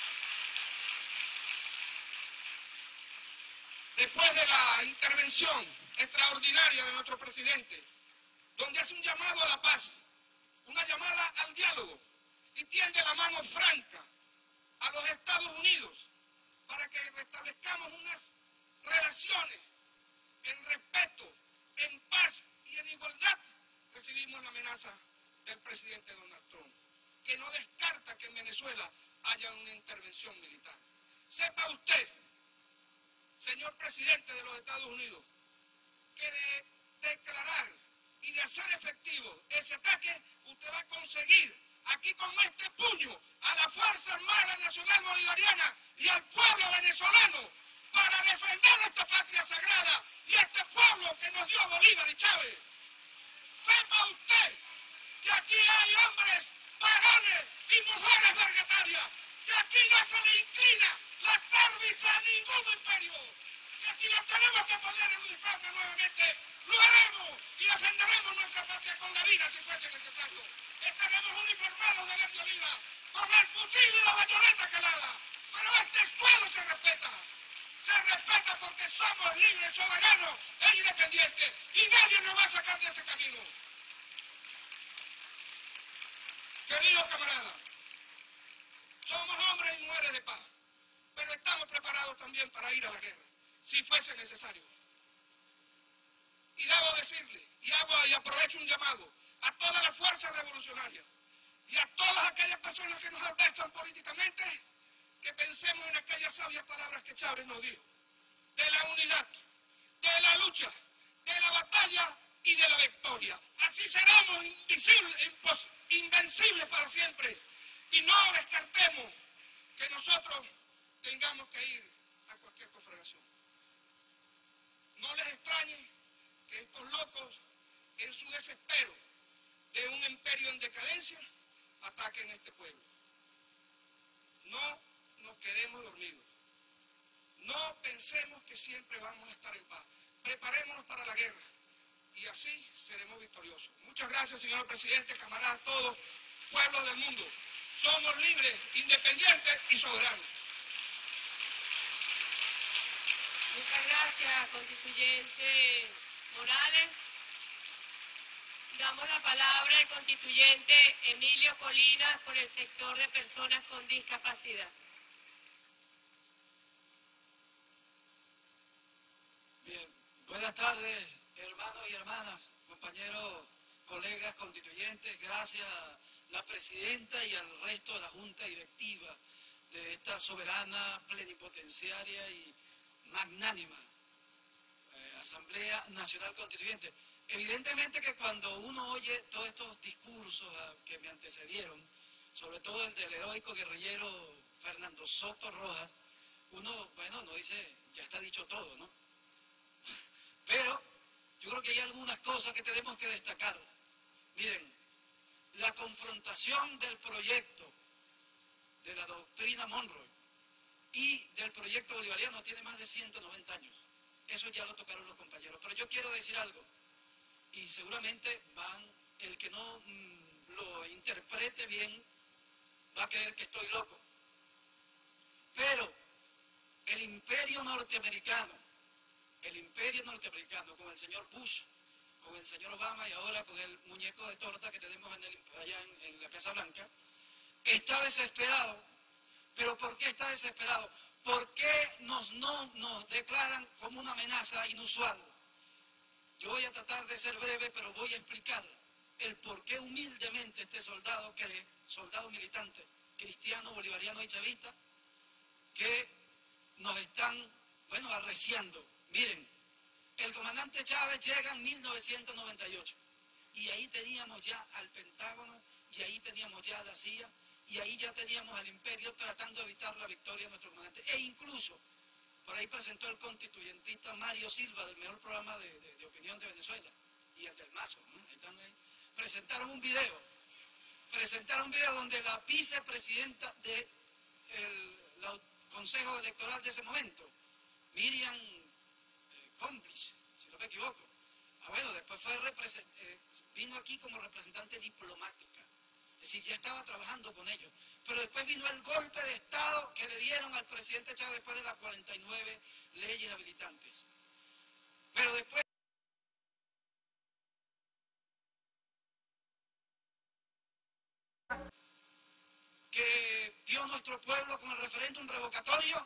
después de la intervención extraordinaria de nuestro presidente, donde hace un llamado a la paz, una llamada al diálogo, y tiende la mano franca a los Estados Unidos para que restablezcamos unas relaciones en respeto, en paz y en igualdad, recibimos la amenaza del presidente Donald Trump, que no descarta que en Venezuela haya una intervención militar. Sepa usted, señor presidente de los Estados Unidos, que de declarar y de hacer efectivo ese ataque, usted va a conseguir aquí con este puño a la Fuerza Armada Nacional Bolivariana y al pueblo venezolano para defender esta patria sagrada y este pueblo que nos dio Bolívar y Chávez. Sepa usted que aquí hay hombres, varones y mujeres vergatarias, que aquí no se le inclina la cerviz a ningún imperio, que si nos tenemos que poner el uniforme nuevamente, lo haremos y defenderemos nuestra patria con la vida si fuese necesario. Estaremos uniformados de verde oliva, con el fusil y la bayoneta calada, pero este suelo se respeta. Se respeta porque somos libres, soberanos e independientes, y nadie nos va a sacar de ese camino. Queridos camaradas, somos hombres y mujeres de paz, pero estamos preparados también para ir a la guerra, si fuese necesario. Y debo decirle, y, hago, y aprovecho un llamado a todas las fuerzas revolucionarias y a todas aquellas personas que nos adversan políticamente, que pensemos en aquellas sabias palabras que Chávez nos dijo, de la unidad, de la lucha, de la batalla y de la victoria. Así seremos invisibles, invencibles para siempre, y no descartemos que nosotros tengamos que ir a cualquier confederación. No les extrañe que estos locos, en su desespero de un imperio en decadencia, ataquen a este pueblo. No nos quedemos dormidos. No pensemos que siempre vamos a estar en paz. Preparémonos para la guerra y así seremos victoriosos. Muchas gracias, señor presidente, camaradas, todos, pueblos del mundo. Somos libres, independientes y soberanos. Muchas gracias, constituyente Morales. Damos la palabra al constituyente Emilio Colinas por el sector de personas con discapacidad. Bien, buenas tardes, hermanos y hermanas, compañeros, colegas constituyentes. Gracias a la presidenta y al resto de la junta directiva de esta soberana, plenipotenciaria y magnánima eh, Asamblea Nacional Constituyente. Evidentemente que cuando uno oye todos estos discursos uh, que me antecedieron, sobre todo el del heroico guerrillero Fernando Soto Rojas, uno, bueno, no dice, ya está dicho todo, ¿no? Pero yo creo que hay algunas cosas que tenemos que destacar. Miren, la confrontación del proyecto de la doctrina Monroe y del proyecto bolivariano tiene más de ciento noventa años. Eso ya lo tocaron los compañeros. Pero yo quiero decir algo, y seguramente van, el que no mmm, lo interprete bien va a creer que estoy loco. Pero el imperio norteamericano, el imperio norteamericano con el señor Bush, con el señor Obama y ahora con el muñeco de torta que tenemos en el, allá en, en la Casa Blanca, está desesperado. ¿Pero por qué está desesperado? ¿Por qué nos, no, nos declaran como una amenaza inusual? Yo voy a tratar de ser breve, pero voy a explicar el por qué humildemente este soldado cree, soldado militante, cristiano, bolivariano y chavista, que nos están, bueno, arreciando. Miren, el comandante Chávez llega en mil novecientos noventa y ocho y ahí teníamos ya al Pentágono y ahí teníamos ya a la C I A y ahí ya teníamos al imperio tratando de evitar la victoria de nuestro comandante. E incluso, por ahí presentó el constituyentista Mario Silva del mejor programa de, de, de opinión de Venezuela y el del Mazo, ¿no? Ahí están, ahí. Presentaron un video, presentaron un video donde la vicepresidenta del de Consejo Electoral de ese momento, Miriam eh, Cómplice, si no me equivoco, ah, bueno, después fue eh, vino aquí como representante diplomática, es decir, ya estaba trabajando con ellos, pero después vino el golpe de Estado que le dieron al presidente Chávez después de las cuarenta y nueve leyes habilitantes, pero después que dio nuestro pueblo con el referéndum revocatorio,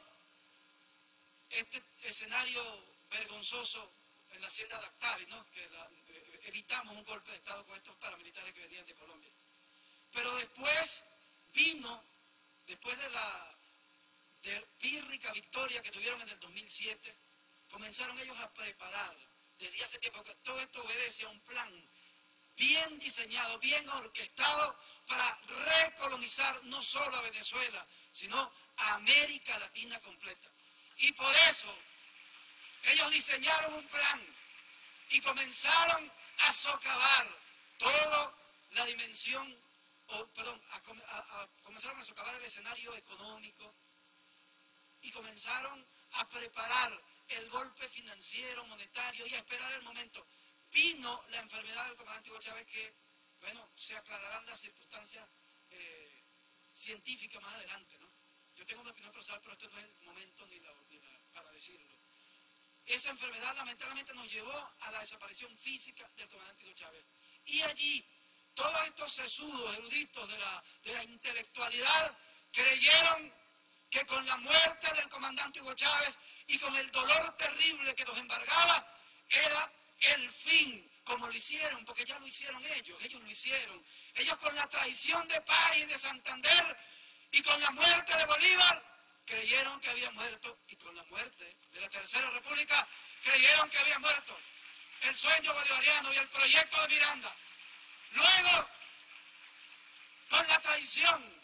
este escenario vergonzoso en la hacienda de Actavi, ¿no? Que la, eh, evitamos un golpe de Estado con estos paramilitares que venían de Colombia. Pero después vino, después de la de pírrica victoria que tuvieron en el dos mil siete, comenzaron ellos a preparar, desde hace tiempo, que todo esto obedece a un plan bien diseñado, bien orquestado, para recolonizar no solo a Venezuela, sino a América Latina completa. Y por eso ellos diseñaron un plan y comenzaron a socavar toda la dimensión, o, perdón, a, a, a, comenzaron a socavar el escenario económico y comenzaron a preparar el golpe financiero, monetario y a esperar el momento. Vino la enfermedad del comandante Hugo Chávez que, bueno, se aclararán las circunstancias eh, científicas más adelante, ¿no? Yo tengo una opinión personal, pero este no es el momento ni, la, ni la, para decirlo. Esa enfermedad lamentablemente nos llevó a la desaparición física del comandante Hugo Chávez. Y allí, todos estos sesudos, eruditos de la, de la intelectualidad, creyeron que con la muerte del comandante Hugo Chávez y con el dolor terrible que nos embargaba, era el fin, como lo hicieron, porque ya lo hicieron ellos, ellos lo hicieron. Ellos con la traición de Páez y de Santander y con la muerte de Bolívar, creyeron que había muerto, y con la muerte de la Tercera República, creyeron que había muerto el sueño bolivariano y el proyecto de Miranda. Luego, con la traición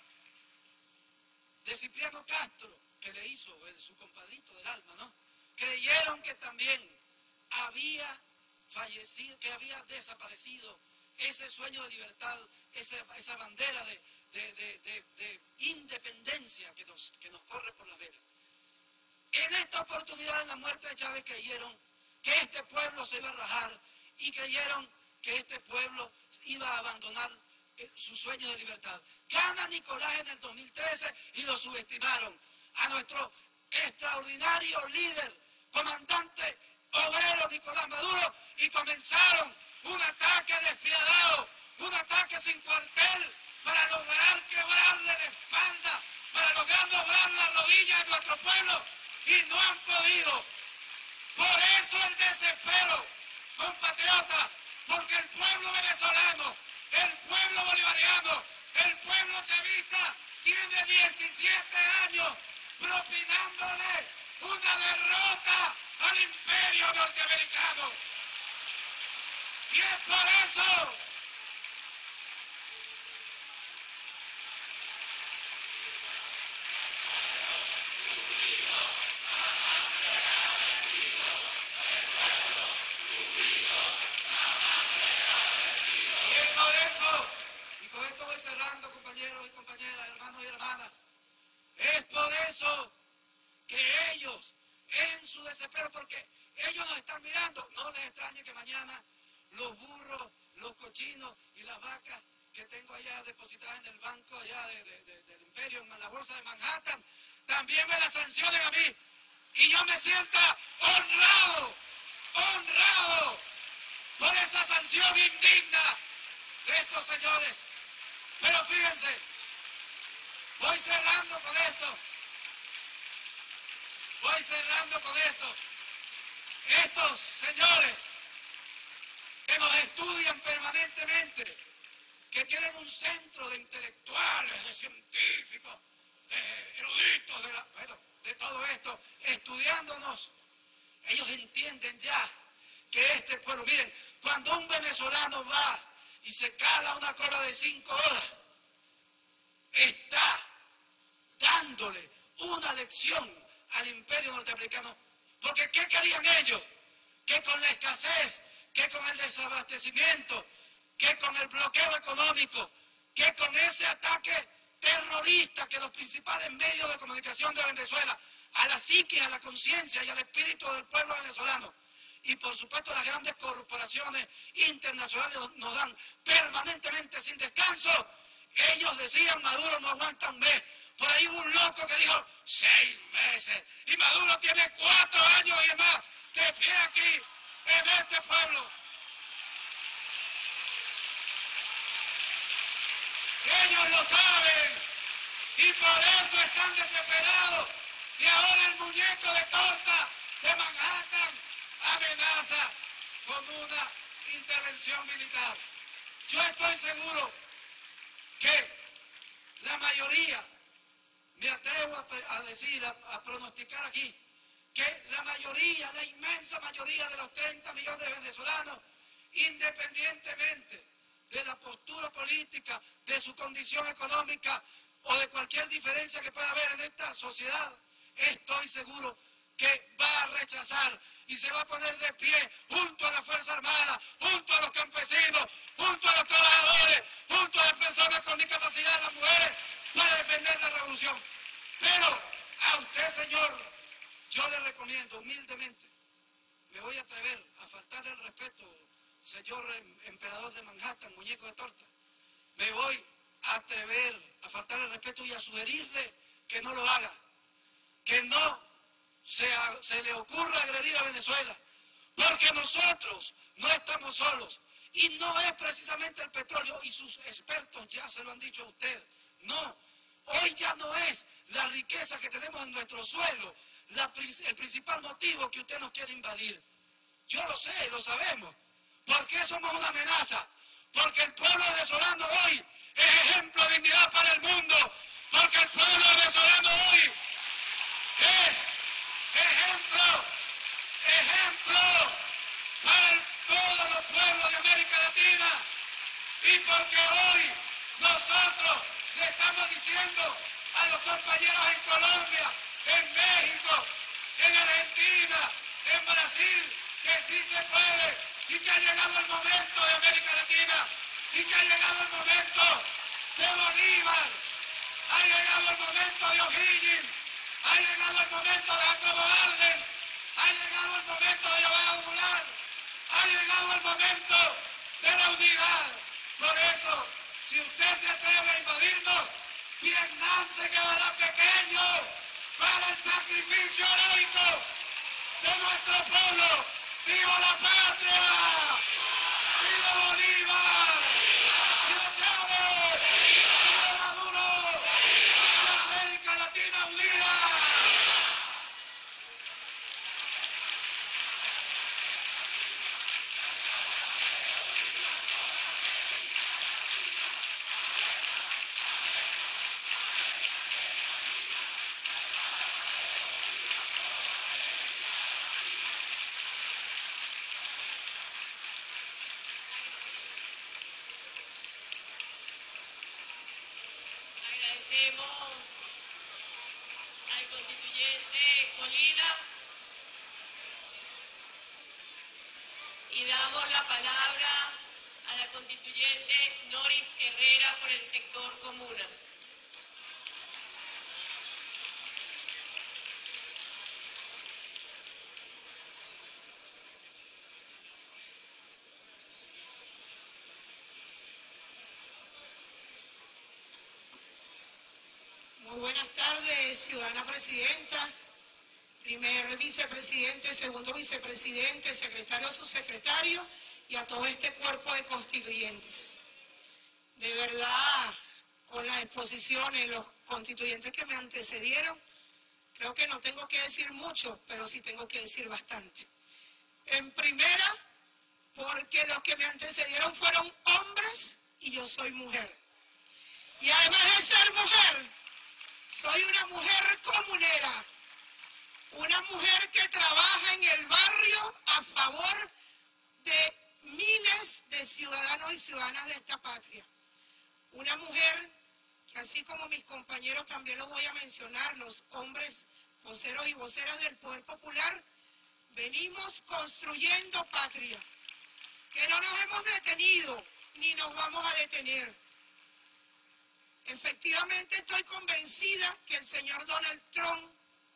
de Cipriano Castro, que le hizo el, su compadrito del alma, ¿no? Creyeron que también había fallecido, que había desaparecido ese sueño de libertad, esa, esa bandera de, de, de, de, de independencia que nos, que nos corre por las venas. En esta oportunidad, en la muerte de Chávez, creyeron que este pueblo se iba a rajar y creyeron que este pueblo iba a abandonar su sueño de libertad. Gana Nicolás en el dos mil trece y lo subestimaron. A nuestro extraordinario líder, comandante obrero Nicolás Maduro, y comenzaron un ataque despiadado, un ataque sin cuartel, para lograr quebrarle la espalda, para lograr doblar la rodilla de nuestro pueblo, y no han podido. Por eso el desespero, compatriotas, porque el pueblo venezolano, el pueblo bolivariano, el pueblo chavista tiene diecisiete años propinándole una derrota al imperio norteamericano. Y es por eso y es por eso, y con esto voy cerrando, compañeros y compañeras, hermanos y hermanas, es por eso que ellos, en su desespero, porque ellos nos están mirando, no les extrañe que mañana los burros, los cochinos y las vacas que tengo allá depositadas en el banco allá de, de, de, del imperio, en la bolsa de Manhattan, también me la sancionen a mí. Y yo me sienta honrado, honrado por esa sanción indigna de estos señores. Pero fíjense, voy cerrando con esto. Voy cerrando con esto. Estos señores que nos estudian permanentemente, que tienen un centro de intelectuales, de científicos, de eruditos, de, la, bueno, de todo esto, estudiándonos, ellos entienden ya que este pueblo, miren, cuando un venezolano va y se cala una cola de cinco horas, está dándole una lección al imperio norteamericano. Porque ¿qué querían ellos? Que con la escasez, que con el desabastecimiento, que con el bloqueo económico, que con ese ataque terrorista que los principales medios de comunicación de Venezuela, a la psique, a la conciencia y al espíritu del pueblo venezolano, y por supuesto las grandes corporaciones internacionales nos dan permanentemente sin descanso, ellos decían Maduro no aguanta un mes. Por ahí hubo un loco que dijo seis meses y Maduro tiene cuatro años y más de pie aquí en este pueblo. Ellos lo saben y por eso están desesperados. Y ahora el muñeco de torta de Manhattan amenaza con una intervención militar. Yo estoy seguro que la mayoría, me atrevo a, a decir, a, a pronosticar aquí, que la mayoría, la inmensa mayoría de los treinta millones de venezolanos, independientemente de la postura política, de su condición económica o de cualquier diferencia que pueda haber en esta sociedad, estoy seguro que va a rechazar y se va a poner de pie junto a la Fuerza Armada, junto a los campesinos, junto a los trabajadores, junto a las personas con discapacidad, las mujeres, para defender la revolución. Pero a usted, señor, yo le recomiendo humildemente, me voy a atrever a faltarle el respeto, señor emperador de Manhattan, muñeco de torta, me voy a atrever a faltarle el respeto y a sugerirle que no lo haga, que no se, se le ocurra agredir a Venezuela, porque nosotros no estamos solos, y no es precisamente el petróleo, y sus expertos ya se lo han dicho a usted, no, hoy ya no es la riqueza que tenemos en nuestro suelo, la, el principal motivo que usted nos quiere invadir. Yo lo sé, lo sabemos. ¿Por qué somos una amenaza? Porque el pueblo venezolano hoy es ejemplo de dignidad para el mundo. Porque el pueblo venezolano hoy es ejemplo, ejemplo para el, todos los pueblos de América Latina. Y porque hoy nosotros le estamos diciendo a los compañeros en Colombia, en México, en Argentina, en Brasil, que sí se puede y que ha llegado el momento de América Latina y que ha llegado el momento de Bolívar, ha llegado el momento de O'Higgins, ha llegado el momento de Jacobo Arden, ha llegado el momento de Joao Goulart, ha llegado el momento de la unidad. Por eso, si usted se atreve a invadirnos, Vietnam se quedará pequeño para el sacrificio heroico de nuestro pueblo. ¡Viva la patria! ¡Viva Bolívar! ¡Viva Chávez! ¡Viva Maduro! ¡Viva América Latina unida! Agradecemos al constituyente Colina y damos la palabra a la constituyente Noris Herrera por el sector Comunas. Muy buenas tardes, ciudadana presidenta, primer vicepresidente, segundo vicepresidente, secretario, subsecretario y a todo este cuerpo de constituyentes. De verdad, con las exposiciones, los constituyentes que me antecedieron, creo que no tengo que decir mucho, pero sí tengo que decir bastante. En primera, porque los que me antecedieron fueron hombres y yo soy mujer. Y además de ser mujer, soy una mujer comunera, una mujer que trabaja en el barrio a favor de miles de ciudadanos y ciudadanas de esta patria. Una mujer que, así como mis compañeros también los voy a mencionar, los hombres voceros y voceras del Poder Popular, venimos construyendo patria, que no nos hemos detenido ni nos vamos a detener. Efectivamente estoy convencida que el señor Donald Trump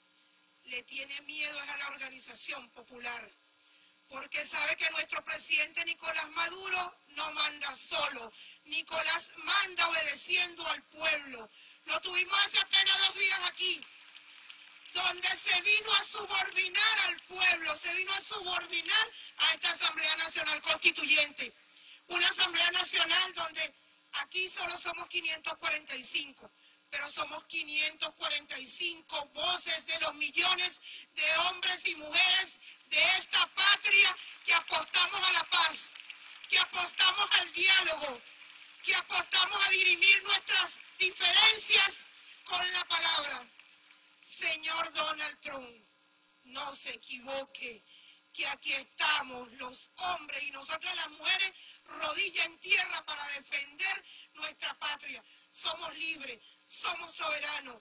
le tiene miedo a la organización popular, porque sabe que nuestro presidente Nicolás Maduro no manda solo. Nicolás manda obedeciendo al pueblo. Lo tuvimos hace apenas dos días aquí, donde se vino a subordinar al pueblo, se vino a subordinar a esta Asamblea Nacional Constituyente. Una Asamblea Nacional donde aquí solo somos quinientos cuarenta y cinco, pero somos quinientos cuarenta y cinco voces de los millones de hombres y mujeres de esta patria que apostamos a la paz, que apostamos al diálogo, que apostamos a dirimir nuestras diferencias con la palabra. Señor Donald Trump, no se equivoque, que aquí estamos los hombres y nosotras las mujeres rodilla en tierra para defender nuestra patria. Somos libres, somos soberanos,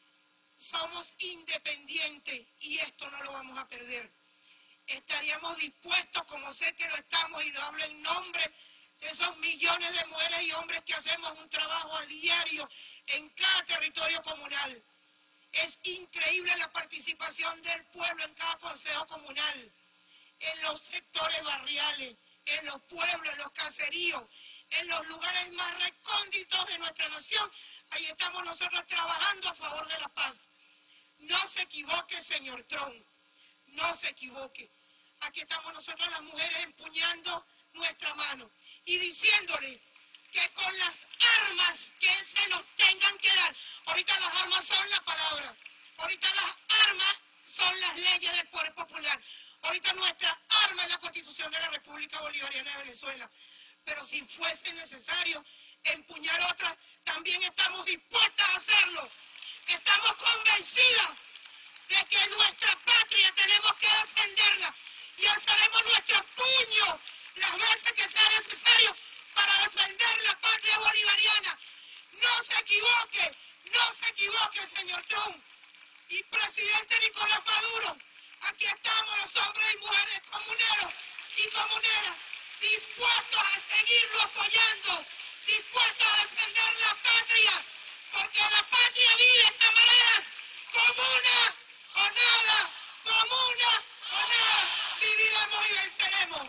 somos independientes y esto no lo vamos a perder. Estaríamos dispuestos, como sé que lo estamos y lo hablo en nombre de esos millones de mujeres y hombres que hacemos un trabajo a diario en cada territorio comunal. Es increíble la participación del pueblo en cada consejo comunal, en los sectores barriales, en los pueblos, en los caseríos, en los lugares más recónditos de nuestra nación. Ahí estamos nosotros trabajando a favor de la paz. No se equivoque, señor Trump, no se equivoque. Aquí estamos nosotros las mujeres empuñando nuestra mano y diciéndole que con las armas que se nos tengan que dar, ahorita las armas son la palabra, ahorita las armas son las leyes del Poder Popular, ahorita nuestra arma es la Constitución de la República Bolivariana de Venezuela, pero si fuese necesario empuñar otras, también estamos dispuestas a hacerlo. Estamos convencidas de que nuestra patria tenemos que defenderla y alzaremos nuestros puños las veces que sea necesario para defender la patria bolivariana. No se equivoque, no se equivoque, señor Trump. Y presidente Nicolás Maduro, aquí estamos los hombres y mujeres comuneros y comuneras, dispuestos a seguirlo apoyando, dispuestos a defender la patria, porque la patria vive, camaradas, comuna o nada, comuna o nada, viviremos y venceremos.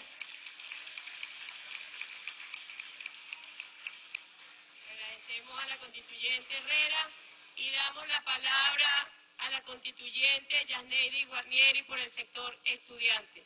Agradecemos a la constituyente Herrera y damos la palabra a la constituyente Yasneidy Guarnieri por el sector estudiantes.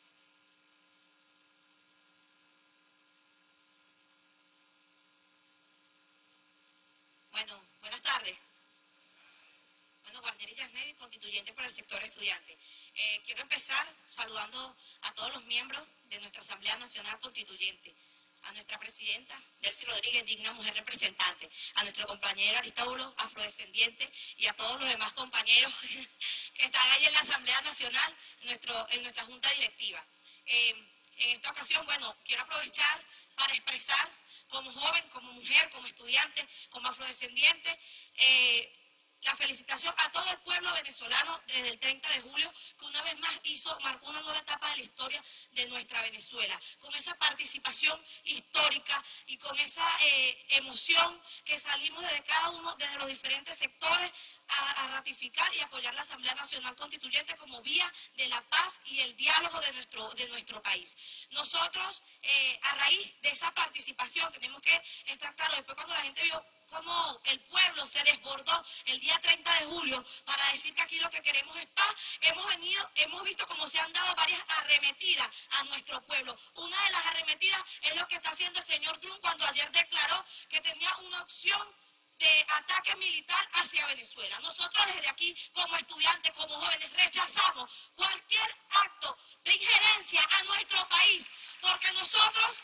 Bueno, buenas tardes. Bueno, Guarnieri Yasneidy, constituyente por el sector estudiante. Eh, quiero empezar saludando a todos los miembros de nuestra Asamblea Nacional Constituyente, a nuestra presidenta, Delcy Rodríguez, digna mujer representante, a nuestro compañero Aristóbulo, afrodescendiente, y a todos los demás compañeros que están ahí en la Asamblea Nacional, en, nuestro, en nuestra Junta Directiva. Eh, en esta ocasión, bueno, quiero aprovechar para expresar como joven, como mujer, como estudiante, como afrodescendiente. Eh, La felicitación a todo el pueblo venezolano desde el treinta de julio, que una vez más hizo, marcó una nueva etapa de la historia de nuestra Venezuela, con esa participación histórica y con esa eh, emoción que salimos desde cada uno, desde los diferentes sectores, a, a ratificar y apoyar la Asamblea Nacional Constituyente como vía de la paz y el diálogo de nuestro, de nuestro país. Nosotros, eh, a raíz de esa participación, tenemos que estar claros, después cuando la gente vio cómo el pueblo se desbordó el día treinta de julio para decir que aquí lo que queremos es paz, hemos venido, hemos visto cómo se han dado varias arremetidas a nuestro pueblo. Una de las arremetidas es lo que está haciendo el señor Trump cuando ayer declaró que tenía una opción de ataque militar hacia Venezuela. Nosotros desde aquí, como estudiantes, como jóvenes, rechazamos cualquier acto de injerencia a nuestro país, porque nosotros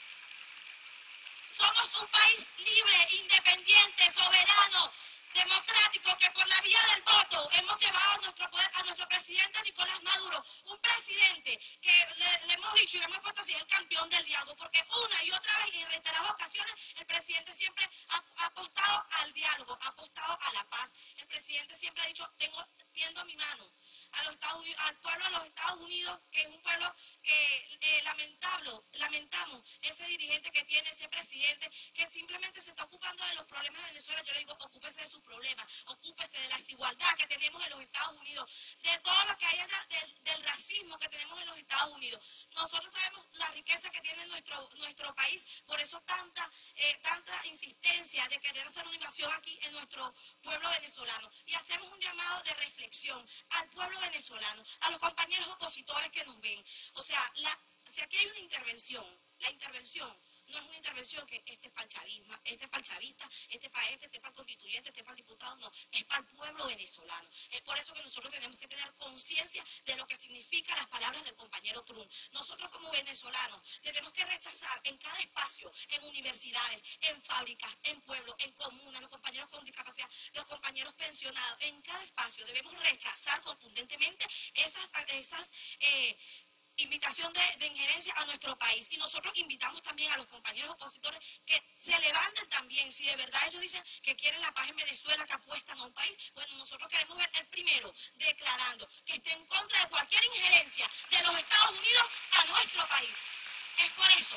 somos un país libre, independiente, soberano, democrático, que por la vía del voto hemos llevado a nuestro poder, a nuestro presidente Nicolás Maduro, un presidente que le, le hemos dicho y le hemos puesto así, el campeón del diálogo, porque una y otra vez y en reiteradas ocasiones el presidente siempre ha, ha apostado al diálogo, ha apostado a la paz. El presidente siempre ha dicho, tengo, tiendo mi mano a los Estados Unidos, al pueblo de los Estados Unidos, que es un pueblo que eh, lamentable, lamentamos ese dirigente que tiene, ese presidente que simplemente se está ocupando de los problemas de Venezuela. Yo le digo, ocúpese de sus problemas, ocúpese de la desigualdad que tenemos en los Estados Unidos, de todo lo que hay allá, del, del racismo que tenemos en los Estados Unidos. Nosotros sabemos la riqueza que tiene nuestro, nuestro país, por eso tanta, eh, tanta insistencia de querer hacer una invasión aquí en nuestro pueblo venezolano. Y hacemos un llamado de reflexión al pueblo venezolano, a los compañeros opositores que nos ven. O sea, la, si aquí hay una intervención, la intervención no es una intervención que este es para el chavismo, este es para el chavista, este es para este, este es para el constituyente, este es para el diputado, no, es para el pueblo venezolano. Es por eso que nosotros tenemos que tener conciencia de lo que significan las palabras del compañero Trump. Nosotros como venezolanos tenemos que rechazar en cada espacio, en universidades, en fábricas, en pueblos, en comunas, los compañeros con discapacidad, los compañeros pensionados, en cada espacio debemos rechazar contundentemente esas, esas eh, invitación de, de injerencia a nuestro país. Y nosotros invitamos también a los compañeros opositores que se levanten también. Si de verdad ellos dicen que quieren la paz en Venezuela, que apuestan a un país, bueno, nosotros queremos ver el primero declarando que esté en contra de cualquier injerencia de los Estados Unidos a nuestro país. Es por eso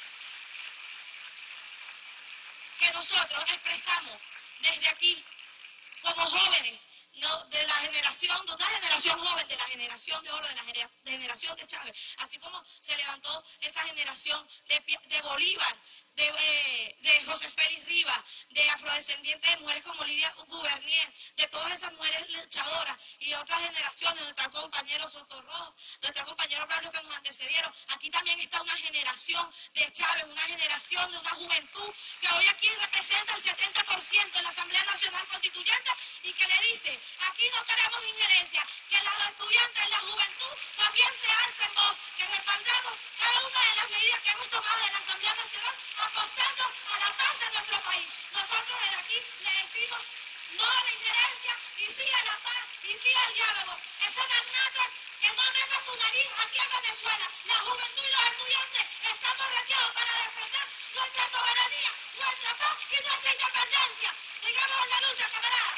que nosotros expresamos desde aquí, como jóvenes, no, de la generación, de una generación joven, de la generación de oro, de la genera, de generación de Chávez, así como se levantó esa generación de, de Bolívar, de, eh, de José Félix Rivas, de afrodescendientes de mujeres como Lidia Gubernier, de todas esas mujeres luchadoras y otras generaciones, nuestro compañero Sotorro, nuestro compañero Braulio que nos antecedieron. Aquí también está una generación de Chávez, una generación de una juventud que hoy aquí representa el setenta por ciento en la Asamblea Nacional Constituyente y que le dice, aquí no queremos injerencia, que los estudiantes, la juventud también se alcen voz, que respaldamos cada una de las medidas que hemos tomado de la Asamblea Nacional apostando a la paz de nuestro país. Nosotros desde aquí le decimos no a la injerencia y sí a la paz y sí al diálogo. Ese magnate que no meta su nariz aquí en Venezuela, la juventud y los estudiantes estamos requeados para defender nuestra soberanía, nuestra paz y nuestra independencia. Sigamos en la lucha, camaradas.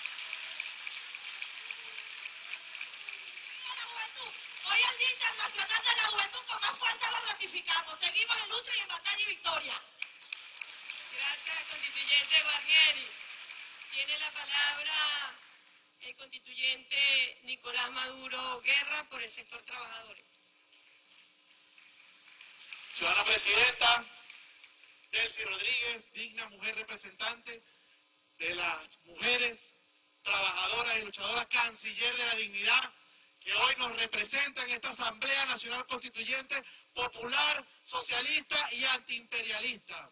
Hoy el Día Internacional de la Juventud, con más fuerza lo ratificamos. Seguimos en lucha y en batalla y victoria. Gracias, constituyente Guarnieri. Tiene la palabra el constituyente Nicolás Maduro Guerra por el sector trabajadores. Ciudadana Presidenta, Delcy Rodríguez, digna mujer representante de las mujeres trabajadoras y luchadoras, canciller de la dignidad, que hoy nos representa en esta Asamblea Nacional Constituyente popular, socialista y antiimperialista.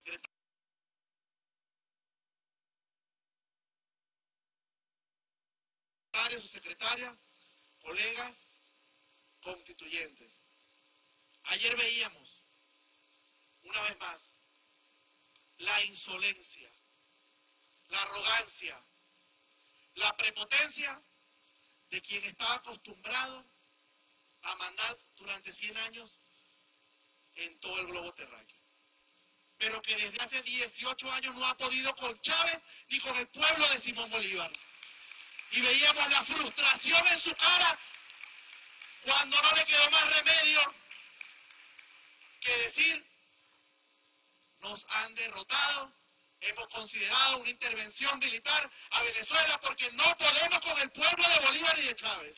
Su secretaria, colegas constituyentes. Ayer veíamos, una vez más, la insolencia, la arrogancia, la prepotencia de quien estaba acostumbrado a mandar durante cien años en todo el globo terráqueo. pero que desde hace dieciocho años no ha podido con Chávez ni con el pueblo de Simón Bolívar. Y veíamos la frustración en su cara cuando no le quedó más remedio que decir: nos han derrotado, hemos considerado una intervención militar a Venezuela porque no podemos con el pueblo de Bolívar y de Chávez.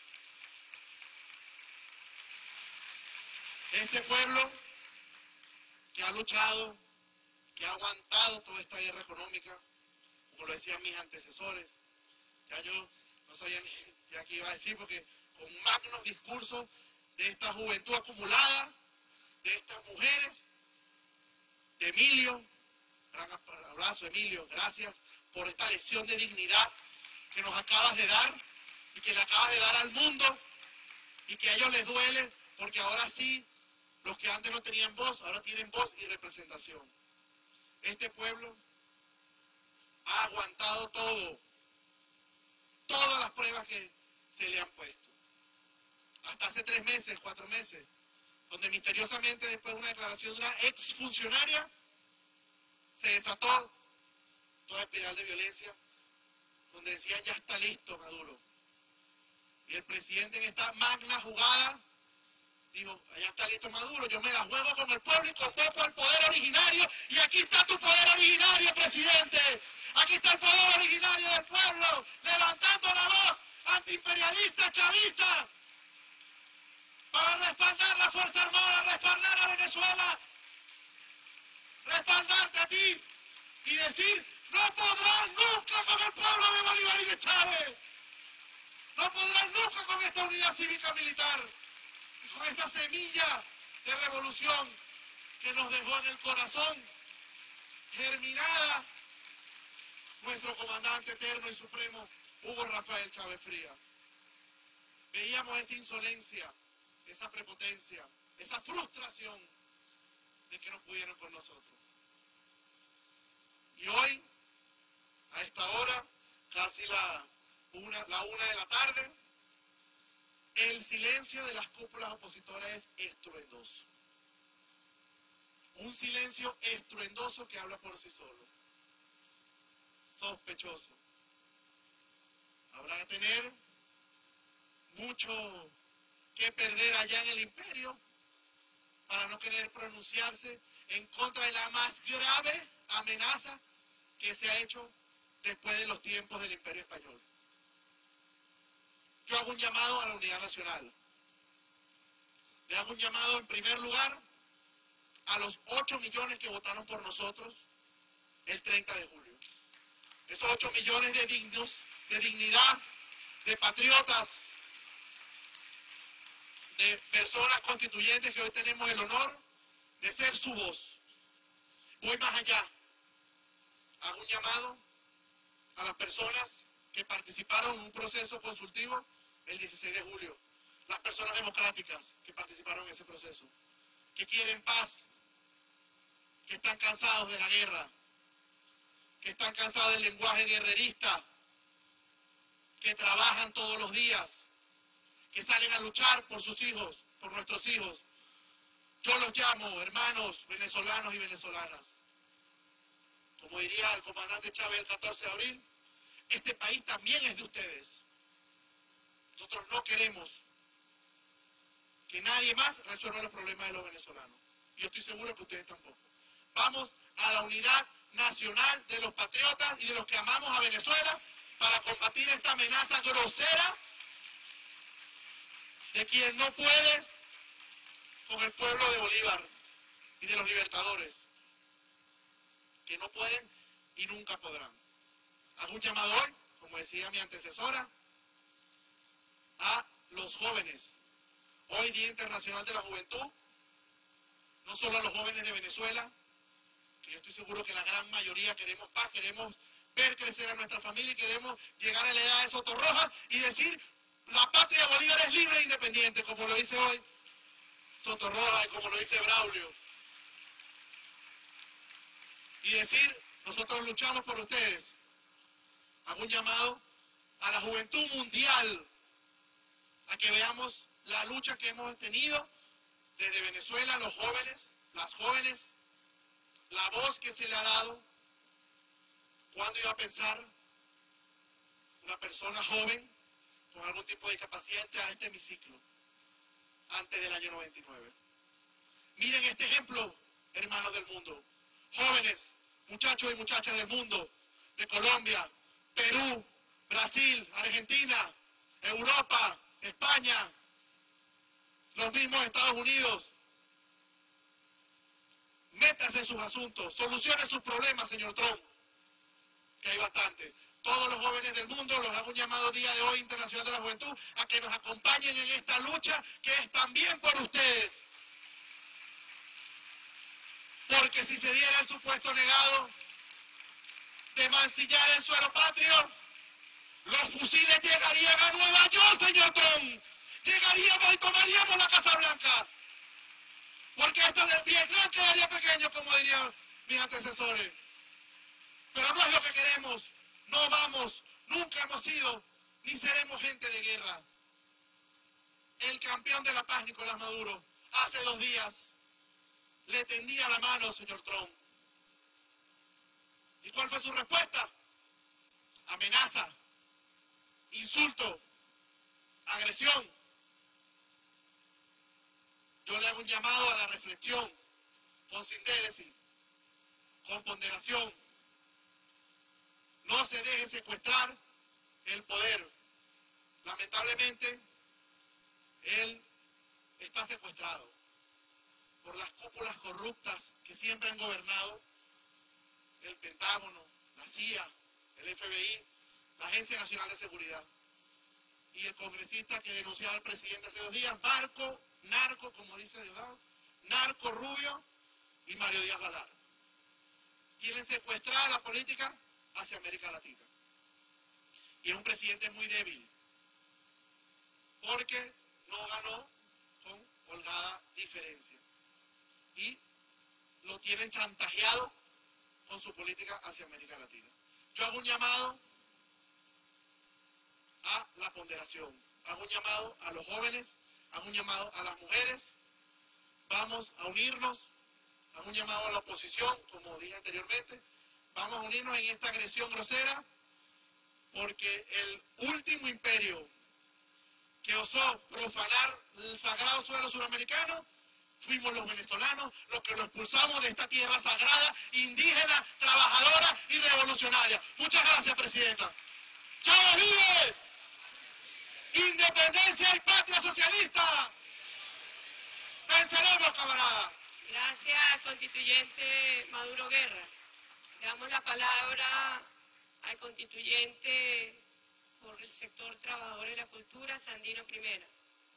Este pueblo que ha luchado, que ha aguantado toda esta guerra económica, como lo decían mis antecesores, ya yo no sabía ni ya qué iba a decir, porque con magnos discursos de esta juventud acumulada, de estas mujeres, de Emilio, gran abrazo Emilio, gracias por esta lección de dignidad que nos acabas de dar y que le acabas de dar al mundo y que a ellos les duele porque ahora sí, los que antes no tenían voz, ahora tienen voz y representación. Este pueblo ha aguantado todo, todas las pruebas que se le han puesto. Hasta hace tres meses, cuatro meses, donde misteriosamente después de una declaración de una exfuncionaria, se desató toda espiral de violencia, donde decían ya está listo Maduro. Y el presidente en esta magna jugada dijo, ya está listo Maduro, yo me la juego con el pueblo y convoco al poder originario, y aquí está tu poder originario, presidente. Aquí está el poder originario del pueblo, levantando la voz antiimperialista, chavista, para respaldar la Fuerza Armada, respaldar a Venezuela, respaldarte a ti y decir, no podrán nunca con el pueblo de Bolívar y de Chávez, no podrán nunca con esta unidad cívica militar y con esta semilla de revolución que nos dejó en el corazón germinada nuestro comandante eterno y supremo Hugo Rafael Chávez Frías. Veíamos esa insolencia, esa prepotencia, esa frustración de que no pudieron con nosotros. Y hoy, a esta hora, casi la una, la una de la tarde, el silencio de las cúpulas opositoras es estruendoso. Un silencio estruendoso que habla por sí solo. Sospechoso. Habrá que tener mucho que perder allá en el imperio para no querer pronunciarse en contra de la más grave amenaza que se ha hecho después de los tiempos del Imperio Español. Yo hago un llamado a la unidad nacional. Le hago un llamado en primer lugar a los ocho millones que votaron por nosotros el treinta de julio. Esos ocho millones de dignos, de dignidad, de patriotas, de personas constituyentes que hoy tenemos el honor de ser su voz. Voy más allá. Hago un llamado a las personas que participaron en un proceso consultivo el dieciséis de julio. Las personas democráticas que participaron en ese proceso. Que quieren paz. Que están cansados de la guerra. Que están cansados del lenguaje guerrerista. Que trabajan todos los días. Que salen a luchar por sus hijos, por nuestros hijos. Yo los llamo hermanos venezolanos y venezolanas. Como diría el comandante Chávez el catorce de abril, este país también es de ustedes. Nosotros no queremos que nadie más resuelva los problemas de los venezolanos. Y yo estoy seguro que ustedes tampoco. Vamos a la unidad nacional de los patriotas y de los que amamos a Venezuela para combatir esta amenaza grosera de quien no puede con el pueblo de Bolívar y de los libertadores, que no pueden y nunca podrán. Hago un llamado hoy, como decía mi antecesora, a los jóvenes. Hoy Día Internacional de la Juventud, no solo a los jóvenes de Venezuela, que yo estoy seguro que la gran mayoría queremos paz, queremos ver crecer a nuestra familia y queremos llegar a la edad de Sotorroja y decir, la patria de Bolívar es libre e independiente, como lo dice hoy Sotorroja y como lo dice Braulio. Y decir, nosotros luchamos por ustedes. Hago un llamado a la juventud mundial a que veamos la lucha que hemos tenido desde Venezuela, los jóvenes, las jóvenes, la voz que se le ha dado. ¿Cuándo iba a pensar una persona joven con algún tipo de discapacidad entrar a este hemiciclo antes del año noventa y nueve? Miren este ejemplo, hermanos del mundo. Jóvenes, muchachos y muchachas del mundo, de Colombia, Perú, Brasil, Argentina, Europa, España, los mismos Estados Unidos. Métase en sus asuntos, solucione sus problemas, señor Trump, que hay bastante. Todos los jóvenes del mundo los hago un llamado día de hoy Internacional de la Juventud a que nos acompañen en esta lucha que es también por ustedes. Porque si se diera el supuesto negado de mancillar el suelo patrio, los fusiles llegarían a Nueva York, señor Trump. Llegaríamos y tomaríamos la Casa Blanca. Porque esto del Vietnam quedaría pequeño, como dirían mis antecesores. Pero no es lo que queremos. No vamos, nunca hemos sido, ni seremos gente de guerra. El campeón de la paz, Nicolás Maduro, hace dos días le tendía la mano, señor Trump. ¿Y cuál fue su respuesta? Amenaza, insulto, agresión. Yo le hago un llamado a la reflexión, con sindéresis, con ponderación. No se deje secuestrar el poder. Lamentablemente, él está secuestrado por las cúpulas corruptas que siempre han gobernado el Pentágono, la C I A, el F B I, la Agencia Nacional de Seguridad. Y el congresista que denunciaba al presidente hace dos días, Marco, narco, como dice Diosdado, narco Rubio y Mario Díaz Balart. Tienen secuestrada la política hacia América Latina. Y es un presidente muy débil, porque no ganó con holgada diferencia. Y lo tienen chantajeado con su política hacia América Latina. Yo hago un llamado a la ponderación, hago un llamado a los jóvenes, hago un llamado a las mujeres, vamos a unirnos, hago un llamado a la oposición, como dije anteriormente, vamos a unirnos en esta agresión grosera, porque el último imperio que osó profanar el sagrado suelo suramericano fuimos los venezolanos, los que lo expulsamos de esta tierra sagrada, indígena, trabajadora y revolucionaria. Muchas gracias, presidenta. ¡Chávez vive! ¡Independencia y patria socialista! ¡Venceremos, camarada! Gracias, constituyente Maduro Guerra. Damos la palabra al constituyente por el sector trabajador de la cultura, Sandino Primera.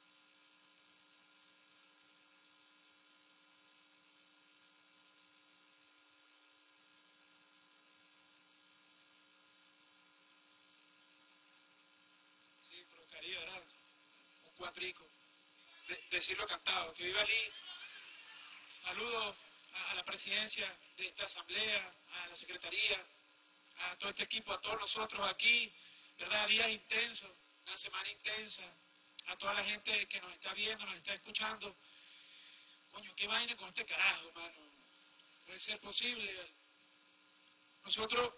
Sí, provocaría, ¿verdad? Un cuatrico. De, decirlo cantado. Que viva Ali. Saludo a, a la presidencia de esta asamblea, a la secretaría, a todo este equipo, a todos nosotros aquí, ¿verdad? Días intensos, una semana intensa, a toda la gente que nos está viendo, nos está escuchando. Coño, qué vaina con este carajo, mano. Puede ser posible. Nosotros,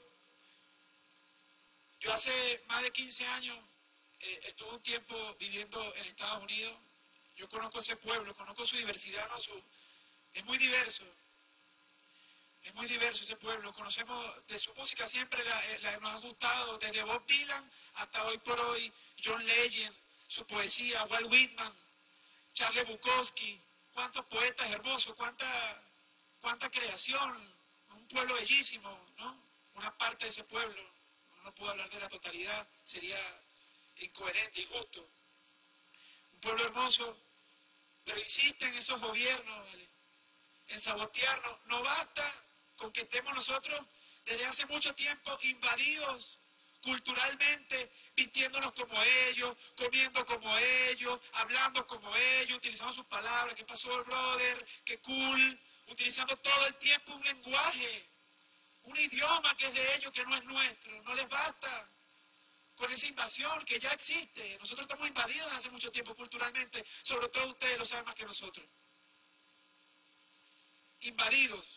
yo hace más de quince años eh, estuve un tiempo viviendo en Estados Unidos. Yo conozco ese pueblo, conozco su diversidad, ¿no? Su, es muy diverso. Es muy diverso ese pueblo, conocemos de su música, siempre la, la, nos ha gustado, desde Bob Dylan hasta hoy por hoy, John Legend, su poesía, Walt Whitman, Charles Bukowski, cuántos poetas hermosos, cuánta, cuánta creación, un pueblo bellísimo, ¿no? Una parte de ese pueblo, no puedo hablar de la totalidad, sería incoherente, injusto. Un pueblo hermoso, pero insisten esos gobiernos, ¿vale?, en sabotearnos. No basta con que estemos nosotros desde hace mucho tiempo invadidos culturalmente, vistiéndonos como ellos, comiendo como ellos, hablando como ellos, utilizando sus palabras, ¿qué pasó, brother? ¡Qué cool! Utilizando todo el tiempo un lenguaje, un idioma que es de ellos, que no es nuestro. No les basta con esa invasión que ya existe. Nosotros estamos invadidos desde hace mucho tiempo culturalmente, sobre todo ustedes lo saben más que nosotros. Invadidos.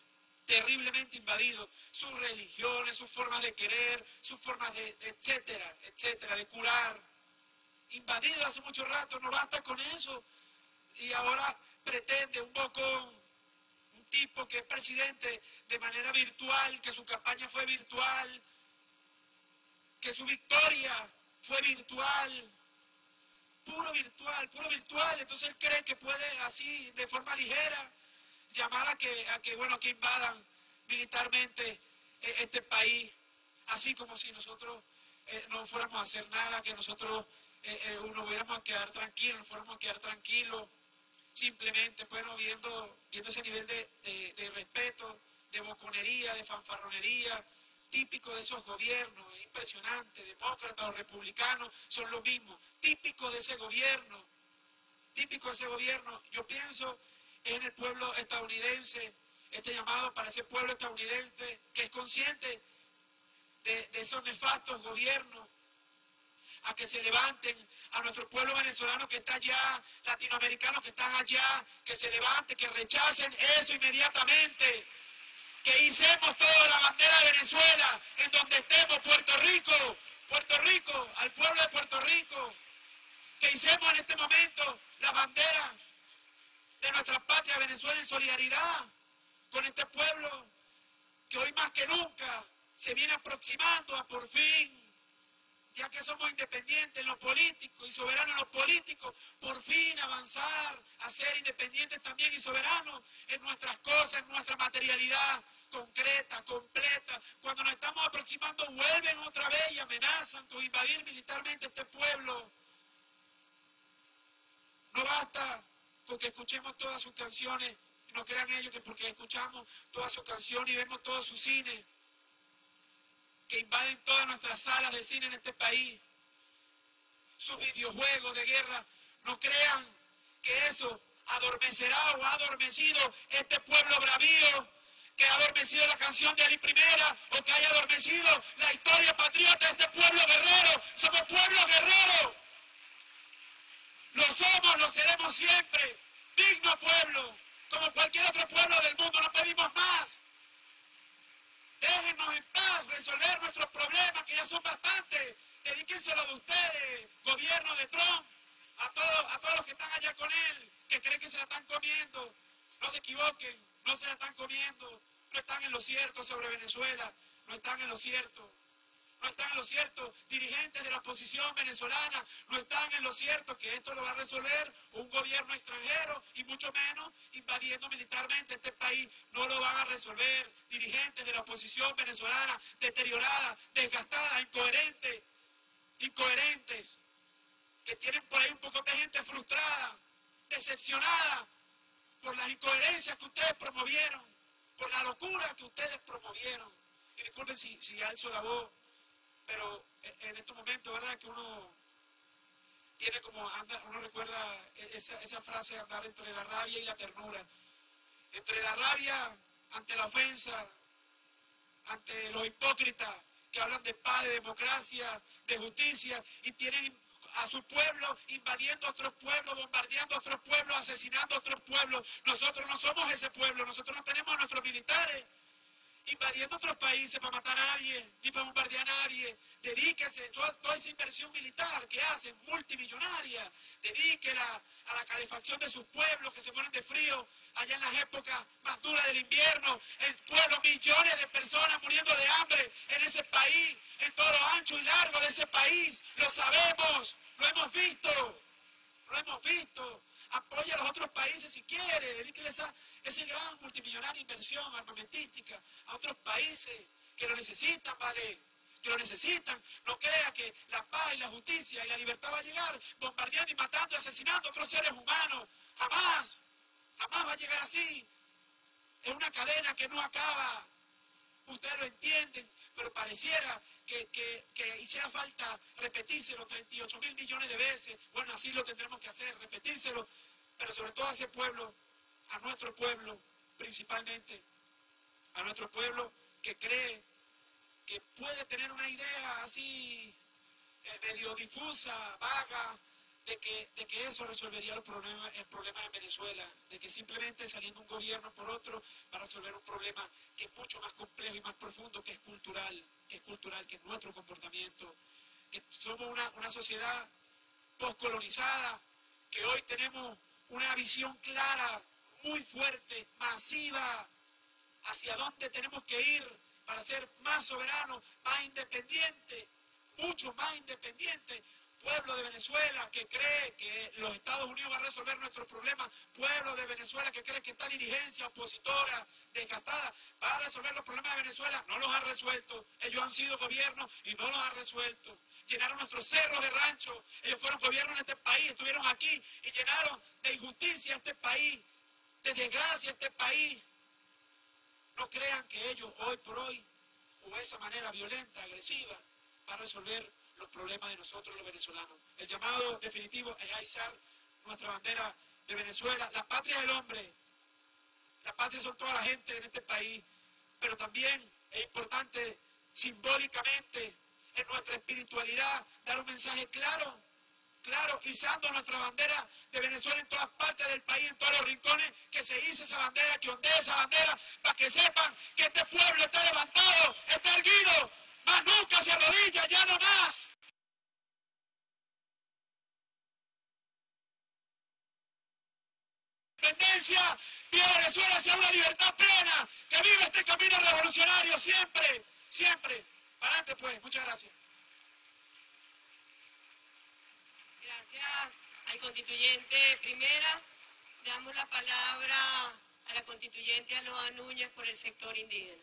terriblemente invadido, sus religiones, sus formas de querer, sus formas de, de etcétera, etcétera, de curar. Invadido hace mucho rato, no basta con eso. Y ahora pretende un bocón, un tipo que es presidente de manera virtual, que su campaña fue virtual, que su victoria fue virtual, puro virtual, puro virtual. Entonces él cree que puede así, de forma ligera, llamar a que, a que bueno, que invadan militarmente eh, este país, así como si nosotros eh, no fuéramos a hacer nada, que nosotros eh, eh, nos fuéramos a quedar tranquilos, nos fuéramos a quedar tranquilos, simplemente, bueno, viendo, viendo ese nivel de, de, de respeto, de boconería, de fanfarronería, típico de esos gobiernos, impresionante, demócratas o republicanos, son lo mismo, típico de ese gobierno, típico de ese gobierno. Yo pienso en el pueblo estadounidense, este llamado para ese pueblo estadounidense que es consciente de, de esos nefastos gobiernos, a que se levanten, a nuestro pueblo venezolano que está allá, latinoamericanos que están allá, que se levanten, que rechacen eso inmediatamente, que hicemos toda la bandera de Venezuela, en donde estemos, Puerto Rico, Puerto Rico, al pueblo de Puerto Rico, que hicemos en este momento la bandera de nuestra patria Venezuela en solidaridad con este pueblo que hoy más que nunca se viene aproximando a por fin, ya que somos independientes en lo político y soberanos en lo político, por fin avanzar a ser independientes también y soberanos en nuestras cosas, en nuestra materialidad concreta, completa. Cuando nos estamos aproximando, vuelven otra vez y amenazan con invadir militarmente este pueblo. No basta con que escuchemos todas sus canciones, no crean ellos que porque escuchamos todas sus canciones y vemos todos sus cines, que invaden todas nuestras salas de cine en este país, sus videojuegos de guerra, no crean que eso adormecerá o ha adormecido este pueblo bravío, que ha adormecido la canción de Ali Primera, o que haya adormecido la historia patriota de este pueblo guerrero. Somos pueblos guerreros, lo somos, lo seremos siempre, digno pueblo, como cualquier otro pueblo del mundo, no pedimos más. Déjenos en paz resolver nuestros problemas, que ya son bastantes. Dedíquenselo de ustedes, gobierno de Trump, a todos, a todos los que están allá con él, que creen que se la están comiendo. No se equivoquen, no se la están comiendo. No están en lo cierto sobre Venezuela, no están en lo cierto. No están en lo cierto, dirigentes de la oposición venezolana, no están en lo cierto que esto lo va a resolver un gobierno extranjero y mucho menos invadiendo militarmente este país. No lo van a resolver dirigentes de la oposición venezolana, deteriorada, desgastada, incoherente, incoherentes, que tienen por ahí un poco de gente frustrada, decepcionada por las incoherencias que ustedes promovieron, por la locura que ustedes promovieron. Y disculpen si, si alzo la voz, pero en estos momentos, ¿verdad? Que uno tiene como, anda, uno recuerda esa, esa frase de andar entre la rabia y la ternura. Entre la rabia ante la ofensa, ante los hipócritas que hablan de paz, de democracia, de justicia, y tienen a su pueblo invadiendo otros pueblos, bombardeando otros pueblos, asesinando otros pueblos. Nosotros no somos ese pueblo, nosotros no tenemos a nuestros militares invadiendo otros países para matar a nadie, ni para bombardear a nadie. Dedíquese, toda, toda esa inversión militar que hacen, multimillonaria, dedíquela a la calefacción de sus pueblos que se mueren de frío allá en las épocas más duras del invierno. El pueblo, millones de personas muriendo de hambre en ese país, en todo lo ancho y largo de ese país. Lo sabemos, lo hemos visto, lo hemos visto. Apoya a los otros países si quiere, dedíquele esa, esa gran multimillonaria inversión armamentística a otros países que lo necesitan, ¿vale? Que lo necesitan. No crea que la paz y la justicia y la libertad va a llegar bombardeando y matando y asesinando a otros seres humanos. Jamás, jamás va a llegar así. Es una cadena que no acaba. Ustedes lo entienden, pero pareciera que, que, que hiciera falta repetírselo treinta y ocho mil millones de veces. Bueno, así lo tendremos que hacer, repetírselo, pero sobre todo a ese pueblo, a nuestro pueblo principalmente, a nuestro pueblo que cree que puede tener una idea así eh, medio difusa, vaga, de que, de que eso resolvería los problemas, el problema en Venezuela, de que simplemente saliendo un gobierno por otro para resolver un problema que es mucho más complejo y más profundo, que es cultural, que es cultural, que es nuestro comportamiento, que somos una, una sociedad postcolonizada, que hoy tenemos una visión clara, muy fuerte, masiva, hacia dónde tenemos que ir para ser más soberanos, más independientes, mucho más independientes. Pueblo de Venezuela que cree que los Estados Unidos van a resolver nuestros problemas, pueblo de Venezuela que cree que esta dirigencia opositora, desgastada, va a resolver los problemas de Venezuela, no los ha resuelto. Ellos han sido gobierno y no los ha resuelto. Llenaron nuestros cerros de rancho, ellos fueron gobierno en este país, estuvieron aquí y llenaron de injusticia este país, de desgracia este país. No crean que ellos hoy por hoy, o esa manera violenta, agresiva, va a resolver los problemas de nosotros los venezolanos. El llamado definitivo es a izar nuestra bandera de Venezuela, la patria del hombre. La patria son toda la gente en este país, pero también es importante simbólicamente en nuestra espiritualidad dar un mensaje claro, claro, izando nuestra bandera de Venezuela en todas partes del país, en todos los rincones, que se ice esa bandera, que ondee esa bandera, para que sepan que este pueblo está levantado, está erguido, más nunca se arrodilla, ya no más. Independencia, viva Venezuela hacia una libertad plena, que viva este camino revolucionario siempre, siempre. Para adelante pues, muchas gracias. Gracias al constituyente Primera. Damos la palabra a la constituyente Aloa Núñez por el sector indígena.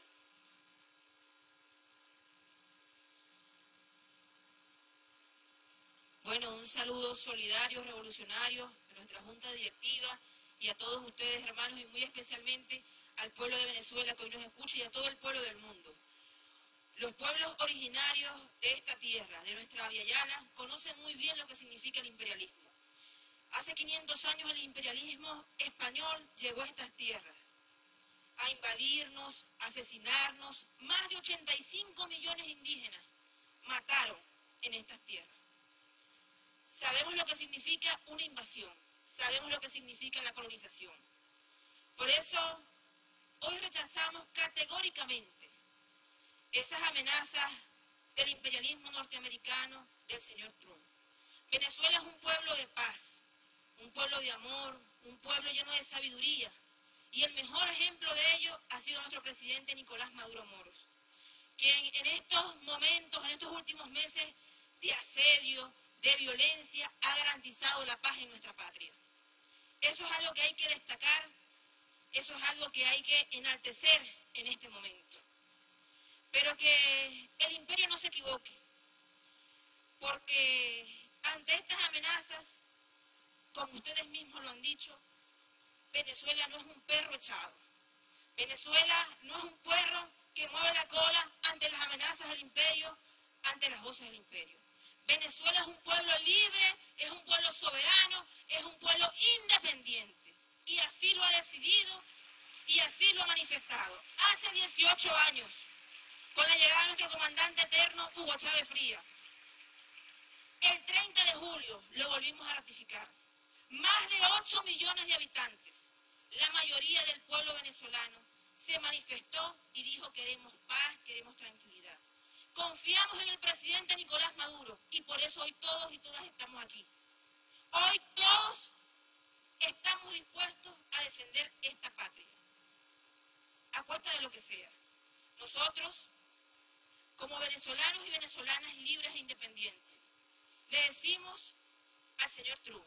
Bueno, un saludo solidario, revolucionario a nuestra junta directiva y a todos ustedes, hermanos, y muy especialmente al pueblo de Venezuela que hoy nos escucha y a todo el pueblo del mundo. Los pueblos originarios de esta tierra, de nuestra Via Yala, conocen muy bien lo que significa el imperialismo. Hace quinientos años el imperialismo español llegó a estas tierras a invadirnos, a asesinarnos. Más de ochenta y cinco millones de indígenas mataron en estas tierras. Sabemos lo que significa una invasión, sabemos lo que significa la colonización. Por eso, hoy rechazamos categóricamente esas amenazas del imperialismo norteamericano del señor Trump. Venezuela es un pueblo de paz, un pueblo de amor, un pueblo lleno de sabiduría. Y el mejor ejemplo de ello ha sido nuestro presidente Nicolás Maduro Moros, quien en estos momentos, en estos últimos meses de asedio, de violencia, ha garantizado la paz en nuestra patria. Eso es algo que hay que destacar, eso es algo que hay que enaltecer en este momento. Pero que el imperio no se equivoque, porque ante estas amenazas, como ustedes mismos lo han dicho, Venezuela no es un perro echado. Venezuela no es un perro que mueve la cola ante las amenazas del imperio, ante las voces del imperio. Venezuela es un pueblo libre, es un pueblo soberano, es un pueblo independiente. Y así lo ha decidido y así lo ha manifestado. Hace dieciocho años, con la llegada de nuestro comandante eterno, Hugo Chávez Frías. El treinta de julio lo volvimos a ratificar. Más de ocho millones de habitantes, la mayoría del pueblo venezolano, se manifestó y dijo: queremos paz, queremos tranquilidad. Confiamos en el presidente Nicolás Maduro y por eso hoy todos y todas estamos aquí. Hoy todos estamos dispuestos a defender esta patria, a costa de lo que sea. Nosotros, como venezolanos y venezolanas libres e independientes, le decimos al señor Trump: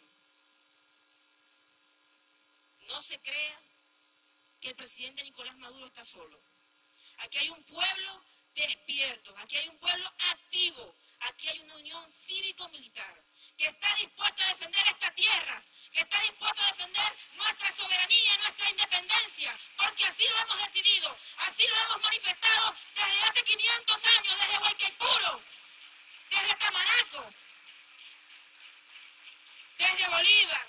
no se crea que el presidente Nicolás Maduro está solo. Aquí hay un pueblo despierto, aquí hay un pueblo activo, aquí hay una unión cívico-militar que está dispuesta a defender esta tierra, que está dispuesta a defender nuestra soberanía, nuestra independencia, porque así lo hemos decidido, así lo hemos manifestado desde hace quinientos años, desde Guaycaipuro, desde Tamaraco, desde Bolívar.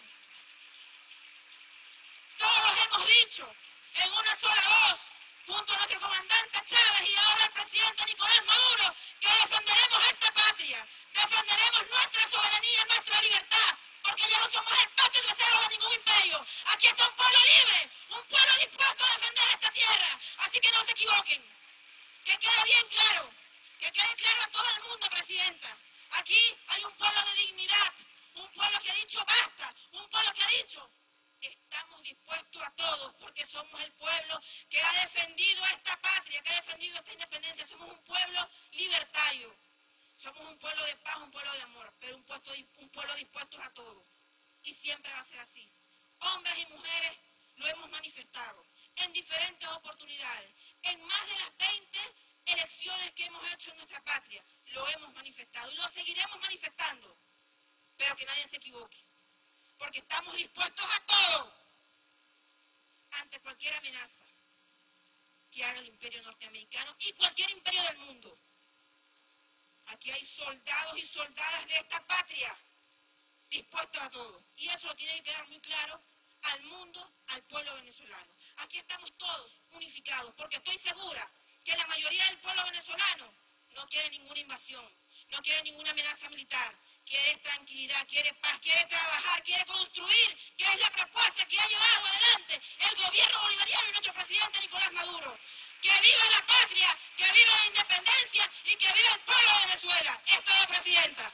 Todos hemos dicho en una sola voz, junto a nuestro comandante Chávez y ahora el presidente Nicolás Maduro, que defenderemos esta patria, defenderemos nuestra soberanía, nuestra libertad, porque ya no somos el patio trasero de ningún imperio. Aquí está un pueblo libre, un pueblo dispuesto a defender esta tierra. Así que no se equivoquen. Que quede bien claro, que quede claro a todo el mundo, Presidenta. Aquí hay un pueblo de dignidad, un pueblo que ha dicho basta, un pueblo que ha dicho estamos dispuestos a todos porque somos el pueblo que ha defendido esta patria, que ha defendido esta independencia. Somos un pueblo libertario, somos un pueblo de paz, un pueblo de amor, pero un, puesto, un pueblo dispuesto a todo. Y siempre va a ser así. Hombres y mujeres lo hemos manifestado en diferentes oportunidades. En más de las veinte elecciones que hemos hecho en nuestra patria, lo hemos manifestado y lo seguiremos manifestando. Pero que nadie se equivoque, porque estamos dispuestos a todo ante cualquier amenaza que haga el imperio norteamericano y cualquier imperio del mundo. Aquí hay soldados y soldadas de esta patria dispuestos a todo. Y eso lo tiene que quedar muy claro al mundo, al pueblo venezolano. Aquí estamos todos unificados, porque estoy segura que la mayoría del pueblo venezolano no quiere ninguna invasión, no quiere ninguna amenaza militar, quiere tranquilidad, quiere paz, quiere trabajar, quiere construir, que es la propuesta que ha llevado adelante el gobierno bolivariano y nuestro presidente Nicolás Maduro. Que viva la patria, que viva la independencia y que viva el pueblo de Venezuela. Esto es, Presidenta.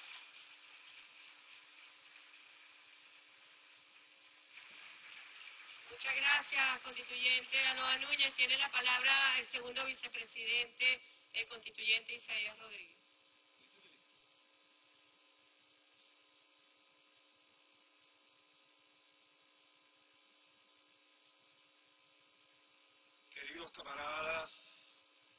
Muchas gracias, constituyente Anoa Núñez. Tiene la palabra el segundo vicepresidente, el constituyente Isaías Rodríguez. Queridos camaradas,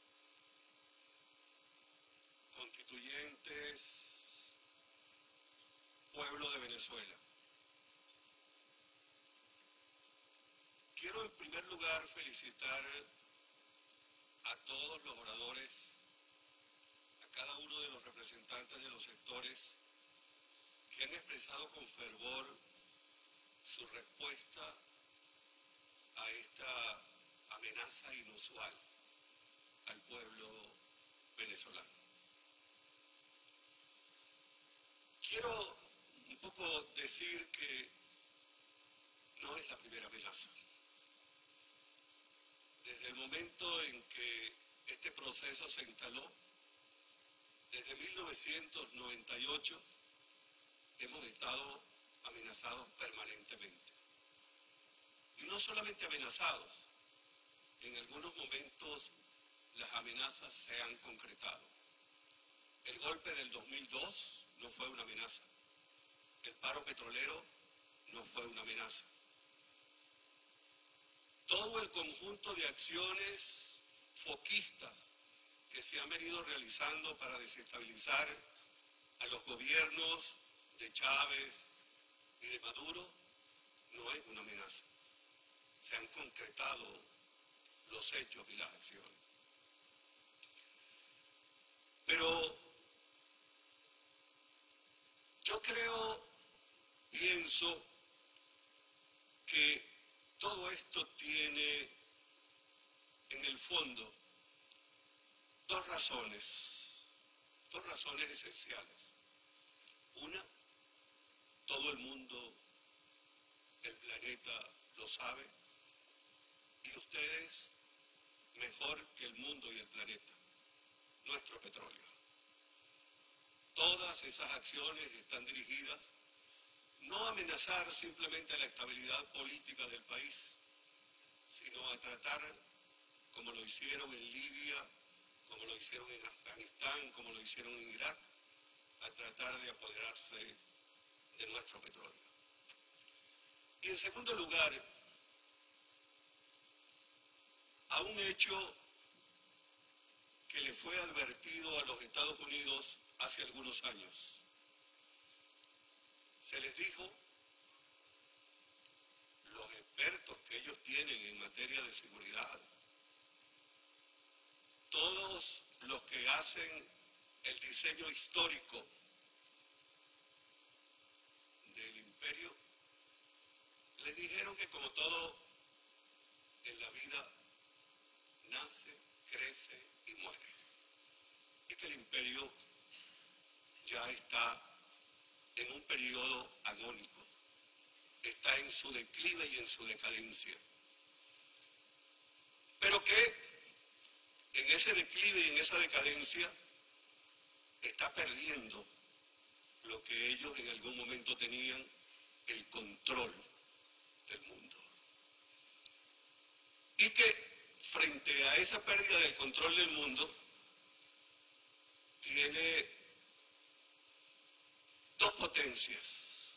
constituyentes, pueblo de Venezuela. Quiero en primer lugar felicitar a todos los oradores, a cada uno de los representantes de los sectores que han expresado con fervor su respuesta a esta amenaza inusual al pueblo venezolano. Quiero un poco decir que no es la primera amenaza. Desde el momento en que este proceso se instaló, desde mil novecientos noventa y ocho, hemos estado amenazados permanentemente. Y no solamente amenazados, en algunos momentos las amenazas se han concretado. El golpe del dos mil dos no fue una amenaza. El paro petrolero no fue una amenaza. Todo el conjunto de acciones foquistas que se han venido realizando para desestabilizar a los gobiernos de Chávez y de Maduro no es una amenaza. Se han concretado los hechos y las acciones. Pero yo creo, pienso que todo esto tiene en el fondo dos razones, dos razones esenciales. Una, todo el mundo, el planeta lo sabe, y ustedes mejor que el mundo y el planeta, nuestro petróleo. Todas esas acciones están dirigidas no a amenazar simplemente la estabilidad política del país, sino a tratar, como lo hicieron en Libia, como lo hicieron en Afganistán, como lo hicieron en Irak, a tratar de apoderarse de nuestro petróleo. Y en segundo lugar, a un hecho que le fue advertido a los Estados Unidos hace algunos años. Se les dijo, los expertos que ellos tienen en materia de seguridad, todos los que hacen el diseño histórico del imperio, les dijeron que como todo en la vida nace, crece y muere, y que el imperio ya está en un periodo agónico, está en su declive y en su decadencia, pero que en ese declive y en esa decadencia está perdiendo lo que ellos en algún momento tenían, el control del mundo. Y que frente a esa pérdida del control del mundo, tiene dos potencias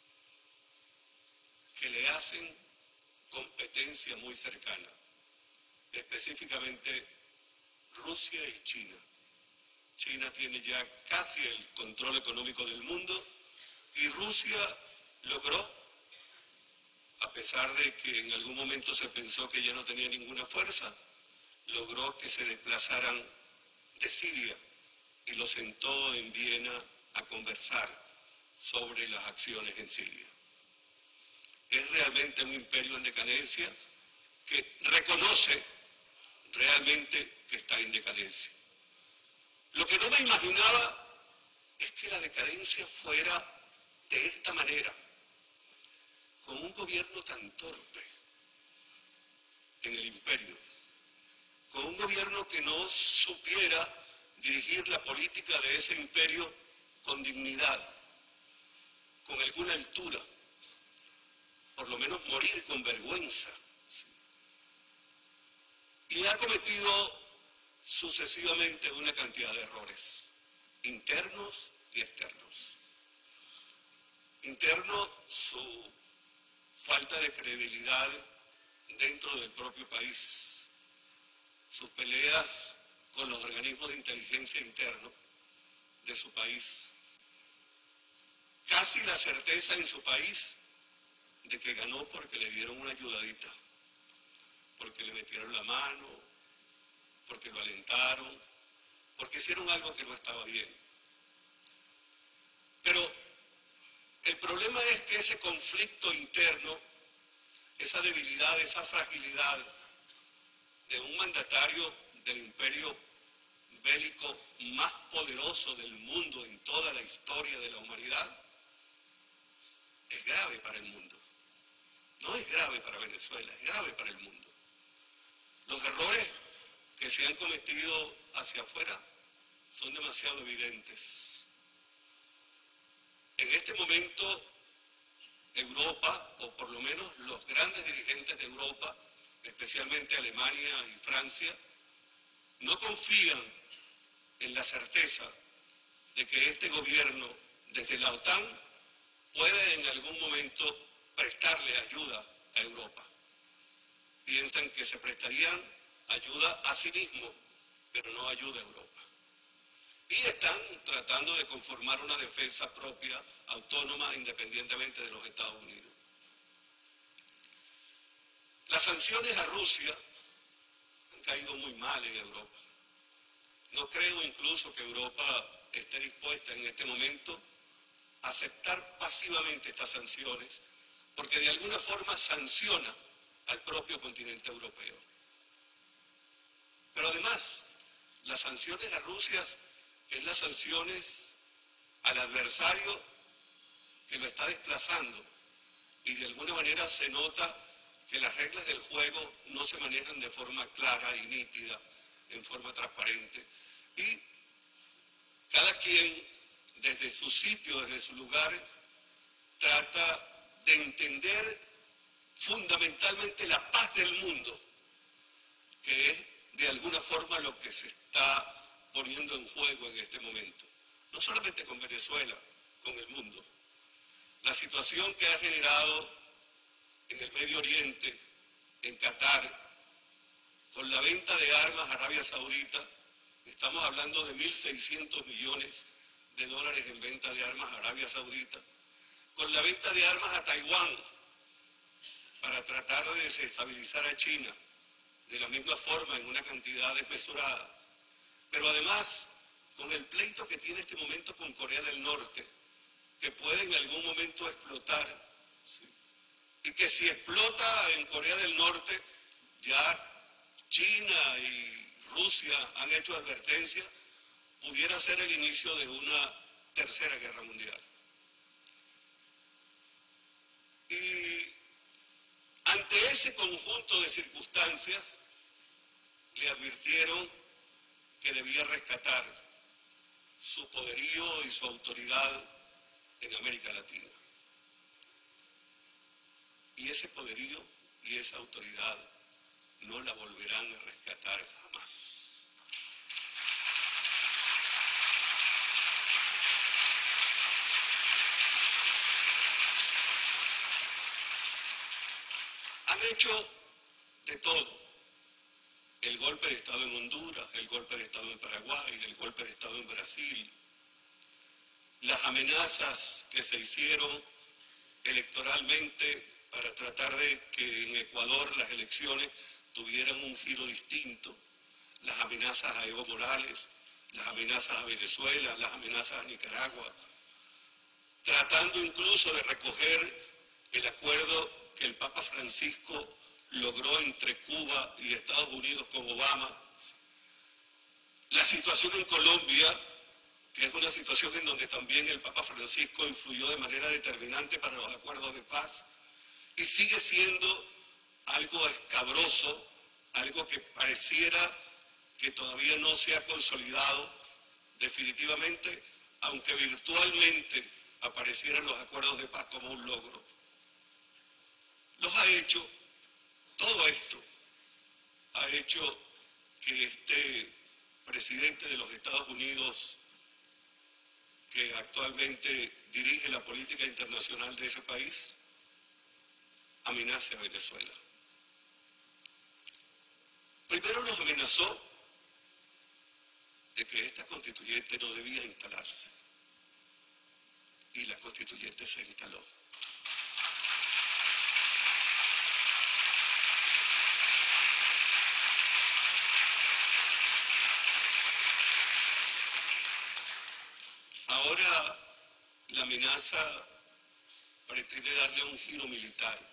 que le hacen competencia muy cercana, específicamente Rusia y China. China tiene ya casi el control económico del mundo y Rusia logró, a pesar de que en algún momento se pensó que ya no tenía ninguna fuerza, logró que se desplazaran de Siria y lo sentó en Viena a conversar sobre las acciones en Siria. Es realmente un imperio en decadencia que reconoce realmente que está en decadencia. Lo que no me imaginaba es que la decadencia fuera de esta manera, con un gobierno tan torpe en el imperio, con un gobierno que no supiera dirigir la política de ese imperio con dignidad, con alguna altura, por lo menos morir con vergüenza. Y ha cometido sucesivamente una cantidad de errores, internos y externos. Interno, su falta de credibilidad dentro del propio país, sus peleas con los organismos de inteligencia internos de su país, casi la certeza en su país de que ganó porque le dieron una ayudadita, porque le metieron la mano, porque lo alentaron, porque hicieron algo que no estaba bien. Pero el problema es que ese conflicto interno, esa debilidad, esa fragilidad de un mandatario del imperio bélico más poderoso del mundo en toda la historia de la humanidad, es grave para el mundo. No es grave para Venezuela, es grave para el mundo. Los errores que se han cometido hacia afuera son demasiado evidentes. En este momento, Europa, o por lo menos los grandes dirigentes de Europa, especialmente Alemania y Francia, no confían en la certeza de que este gobierno, desde la OTAN, puede en algún momento prestarle ayuda a Europa. Piensan que se prestarían ayuda a sí mismos, pero no ayuda a Europa. Y están tratando de conformar una defensa propia, autónoma, independientemente de los Estados Unidos. Las sanciones a Rusia han caído muy mal en Europa. No creo incluso que Europa esté dispuesta en este momento a aceptar pasivamente estas sanciones, porque de alguna forma sanciona al propio continente europeo. Pero además, las sanciones a Rusia es las sanciones al adversario que lo está desplazando, y de alguna manera se nota que las reglas del juego no se manejan de forma clara y nítida, en forma transparente, y cada quien desde su sitio, desde su lugar, trata de entender fundamentalmente la paz del mundo, que es de alguna forma lo que se está poniendo en juego en este momento. No solamente con Venezuela, con el mundo. La situación que ha generado en el Medio Oriente, en Qatar, con la venta de armas a Arabia Saudita, estamos hablando de mil seiscientos millones de dólares en venta de armas a Arabia Saudita, con la venta de armas a Taiwán para tratar de desestabilizar a China, de la misma forma en una cantidad desmesurada, pero además con el pleito que tiene este momento con Corea del Norte, que puede en algún momento explotar, ¿sí? Y que si explota en Corea del Norte, ya China y Rusia han hecho advertencia, pudiera ser el inicio de una tercera guerra mundial. Y ante ese conjunto de circunstancias, le advirtieron que debía rescatar su poderío y su autoridad en América Latina. Y ese poderío y esa autoridad no la volverán a rescatar jamás. Han hecho de todo. El golpe de Estado en Honduras, el golpe de Estado en Paraguay, el golpe de Estado en Brasil, las amenazas que se hicieron electoralmente para tratar de que en Ecuador las elecciones tuvieran un giro distinto, las amenazas a Evo Morales, las amenazas a Venezuela, las amenazas a Nicaragua, tratando incluso de recoger el acuerdo que el Papa Francisco logró entre Cuba y Estados Unidos con Obama. La situación en Colombia, que es una situación en donde también el Papa Francisco influyó de manera determinante para los acuerdos de paz, y sigue siendo algo escabroso, algo que pareciera que todavía no se ha consolidado definitivamente, aunque virtualmente aparecieran los acuerdos de paz como un logro. Los ha hecho, todo esto ha hecho que este presidente de los Estados Unidos, que actualmente dirige la política internacional de ese país, amenace a Venezuela. Primero nos amenazó de que esta constituyente no debía instalarse, y la constituyente se instaló. Ahora la amenaza pretende darle un giro militar.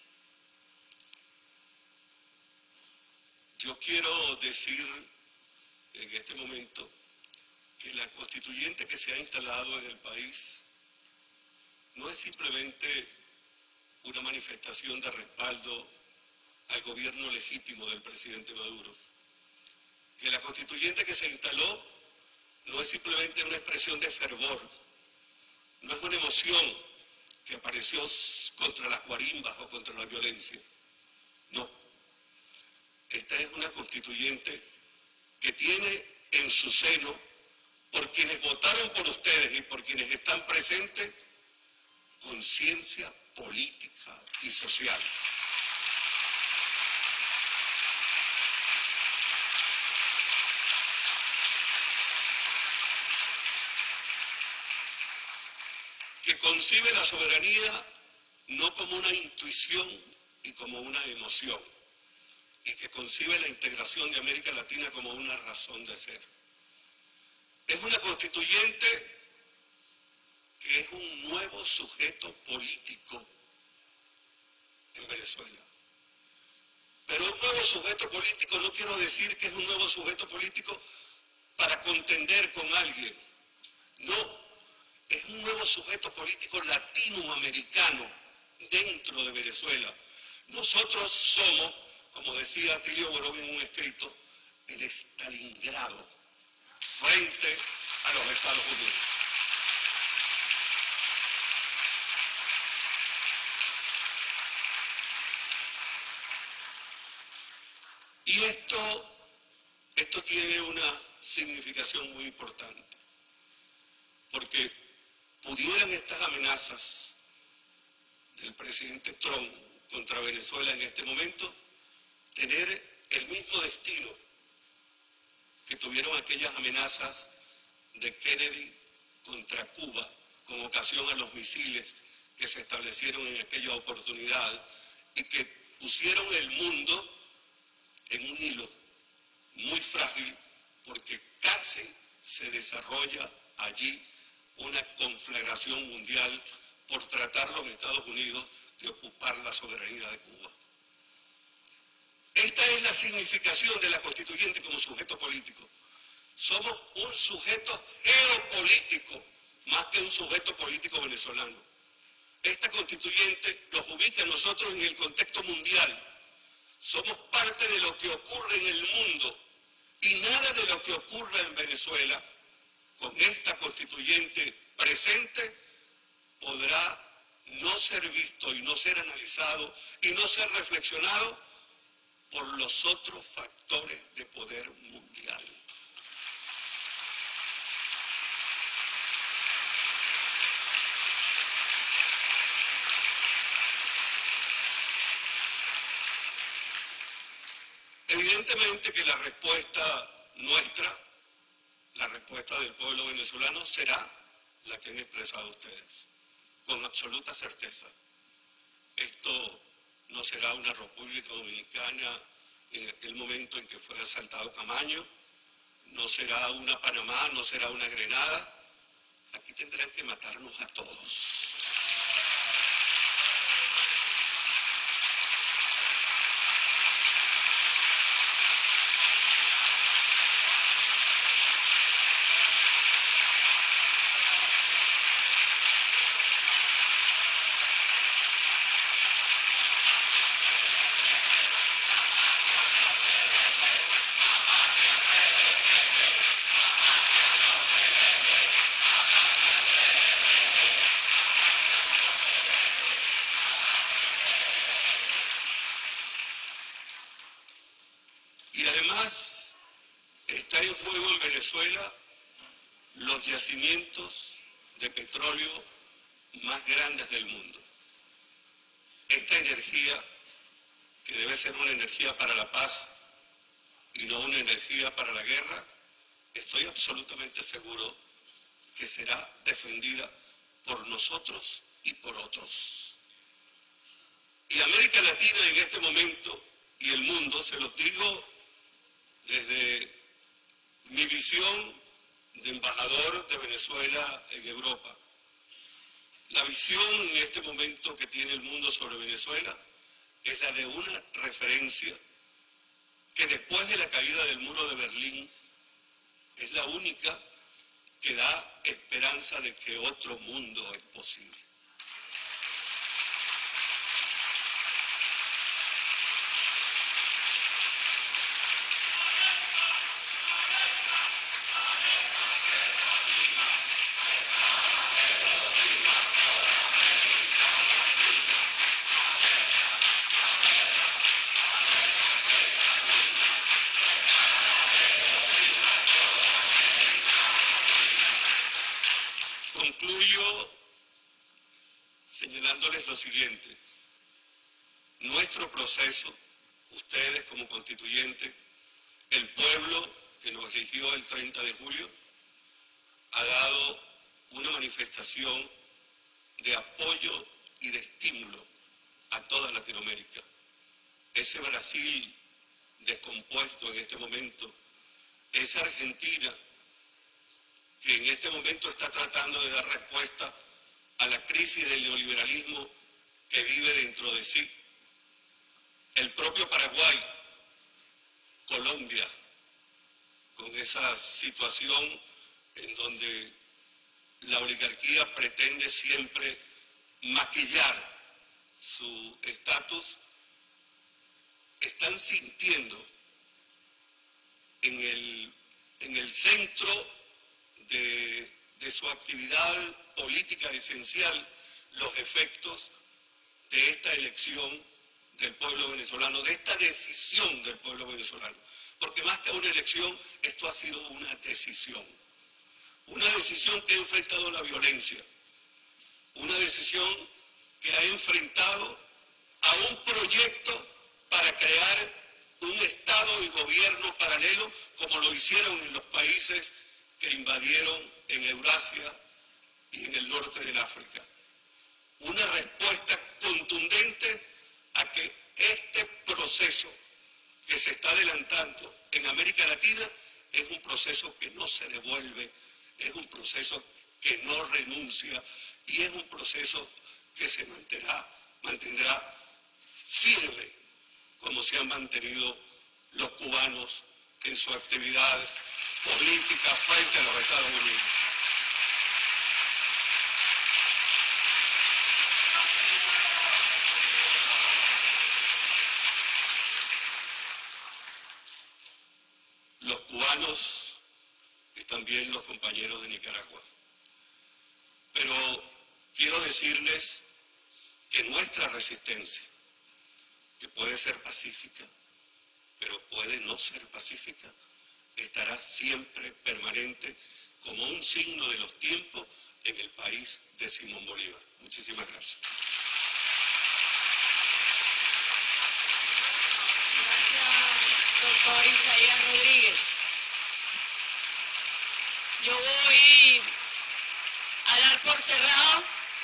Yo quiero decir en este momento que la constituyente que se ha instalado en el país no es simplemente una manifestación de respaldo al gobierno legítimo del presidente Maduro. Que la constituyente que se instaló no es simplemente una expresión de fervor, no es una emoción que apareció contra las guarimbas o contra la violencia. No. Esta es una constituyente que tiene en su seno, por quienes votaron por ustedes y por quienes están presentes, conciencia política y social. Que concibe la soberanía no como una intuición y como una emoción, y que concibe la integración de América Latina como una razón de ser. Es una constituyente que es un nuevo sujeto político en Venezuela. Pero un nuevo sujeto político no quiero decir que es un nuevo sujeto político para contender con alguien. No, es un nuevo sujeto político latinoamericano dentro de Venezuela. Nosotros somos, como decía Atilio Borón en un escrito, el Stalingrado frente a los Estados Unidos. Y esto, esto tiene una significación muy importante, porque pudieran estas amenazas del presidente Trump contra Venezuela en este momento tener el mismo destino que tuvieron aquellas amenazas de Kennedy contra Cuba con ocasión a los misiles que se establecieron en aquella oportunidad y que pusieron el mundo en un hilo muy frágil, porque casi se desarrolla allí una conflagración mundial por tratar los Estados Unidos de ocupar la soberanía de Cuba. Esta es la significación de la constituyente como sujeto político. Somos un sujeto geopolítico más que un sujeto político venezolano. esta constituyente nos ubica a nosotros en el contexto mundial. Somos parte de lo que ocurre en el mundo y nada de lo que ocurra en Venezuela con esta constituyente presente podrá no ser visto y no ser analizado y no ser reflexionado por los otros factores de poder mundial. Evidentemente que la respuesta nuestra, la respuesta del pueblo venezolano será la que han expresado ustedes, con absoluta certeza. Esto no será una República Dominicana en aquel momento en que fue asaltado Camaño, no será una Panamá, no será una Grenada. Aquí tendrán que matarnos a todos. Y además está en juego en Venezuela los yacimientos de petróleo más grandes del mundo. Esta energía, que debe ser una energía para la paz y no una energía para la guerra, estoy absolutamente seguro que será defendida por nosotros y por otros. Y América Latina en este momento y el mundo, se los digo desde mi visión de embajador de Venezuela en Europa, la visión en este momento que tiene el mundo sobre Venezuela es la de una referencia que después de la caída del muro de Berlín es la única que da esperanza de que otro mundo es posible. Concluyo señalándoles lo siguiente. Nuestro proceso, ustedes como constituyentes, el pueblo que nos eligió el treinta de julio, ha dado una manifestación de apoyo y de estímulo a toda Latinoamérica. Ese Brasil descompuesto en este momento, esa Argentina que en este momento está tratando de dar respuesta a la crisis del neoliberalismo que vive dentro de sí, el propio Paraguay, Colombia, con esa situación en donde la oligarquía pretende siempre maquillar su estatus, están sintiendo en el, en el centro de, de su actividad política esencial los efectos de esta elección del pueblo venezolano, de esta decisión del pueblo venezolano. Porque más que una elección, esto ha sido una decisión. Una decisión que ha enfrentado la violencia. Una decisión que ha enfrentado a un proyecto para crear un Estado y gobierno paralelo, como lo hicieron en los países que invadieron en Eurasia y en el norte del África. Una respuesta contundente a que este proceso que se está adelantando en América Latina es un proceso que no se devuelve, es un proceso que no renuncia y es un proceso que se mantendrá, mantendrá firme como se han mantenido los cubanos en su actividad política frente a los Estados Unidos. los cubanos y también los compañeros de Nicaragua. Pero quiero decirles que nuestra resistencia, que puede ser pacífica, pero puede no ser pacífica, estará siempre permanente como un signo de los tiempos en el país de Simón Bolívar. Muchísimas gracias. Gracias, doctor Isaías Rodríguez. Yo voy a dar por cerrado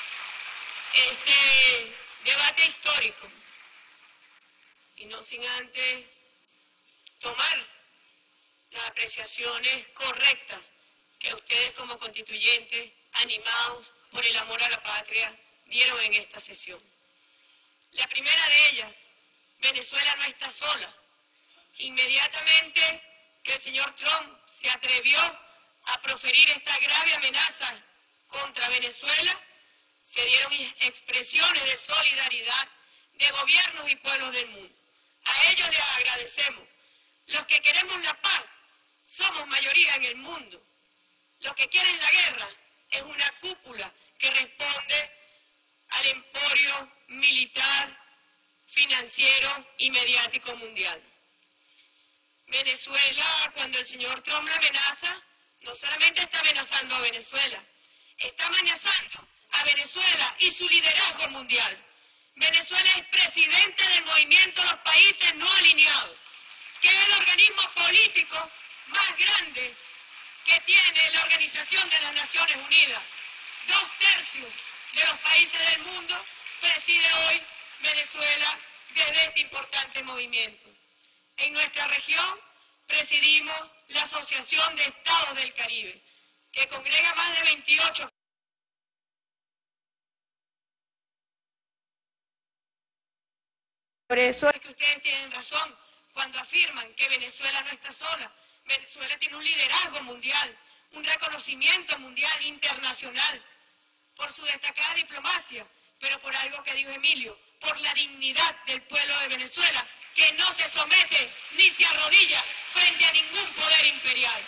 este debate histórico y no sin antes tomar las apreciaciones correctas que ustedes como constituyentes, animados por el amor a la patria, dieron en esta sesión. La primera de ellas, Venezuela no está sola. Inmediatamente que el señor Trump se atrevió a proferir esta grave amenaza contra Venezuela, se dieron expresiones de solidaridad de gobiernos y pueblos del mundo. A ellos les agradecemos. Los que queremos la paz somos mayoría en el mundo. Los que quieren la guerra es una cúpula que responde al emporio militar, financiero y mediático mundial. Venezuela, cuando el señor Trump la amenaza, no solamente está amenazando a Venezuela, está amenazando a Venezuela y su liderazgo mundial. Venezuela es presidente del movimiento de los países no alineados, que es el organismo político más grande que tiene la Organización de las Naciones Unidas. Dos tercios de los países del mundo preside hoy Venezuela desde este importante movimiento. En nuestra región presidimos la Asociación de Estados del Caribe, que congrega más de veintiocho. Por eso es que ustedes tienen razón cuando afirman que Venezuela no está sola. Venezuela tiene un liderazgo mundial, un reconocimiento mundial, internacional, por su destacada diplomacia, pero por algo que dijo Emilio, por la dignidad del pueblo de Venezuela, que no se somete ni se arrodilla frente a ningún poder imperial.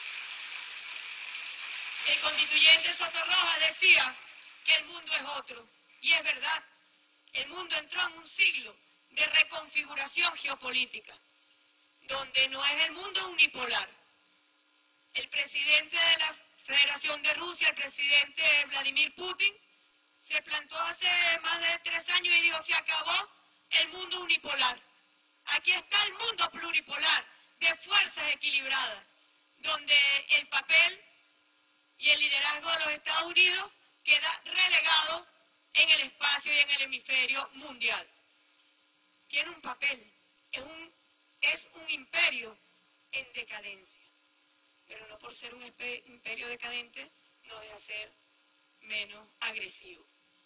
El constituyente Sotorroja decía que el mundo es otro, y es verdad, el mundo entró en un siglo de reconfiguración geopolítica, donde no es el mundo unipolar. El presidente de la Federación de Rusia, el presidente Vladimir Putin, se plantó hace más de tres años y dijo, se acabó el mundo unipolar. Aquí está el mundo pluripolar, de fuerzas equilibradas, donde el papel y el liderazgo de los Estados Unidos queda relegado en el espacio y en el hemisferio mundial. Tiene un papel, es un, es un imperio en decadencia, pero no por ser un imperio decadente no deja ser menos agresivo.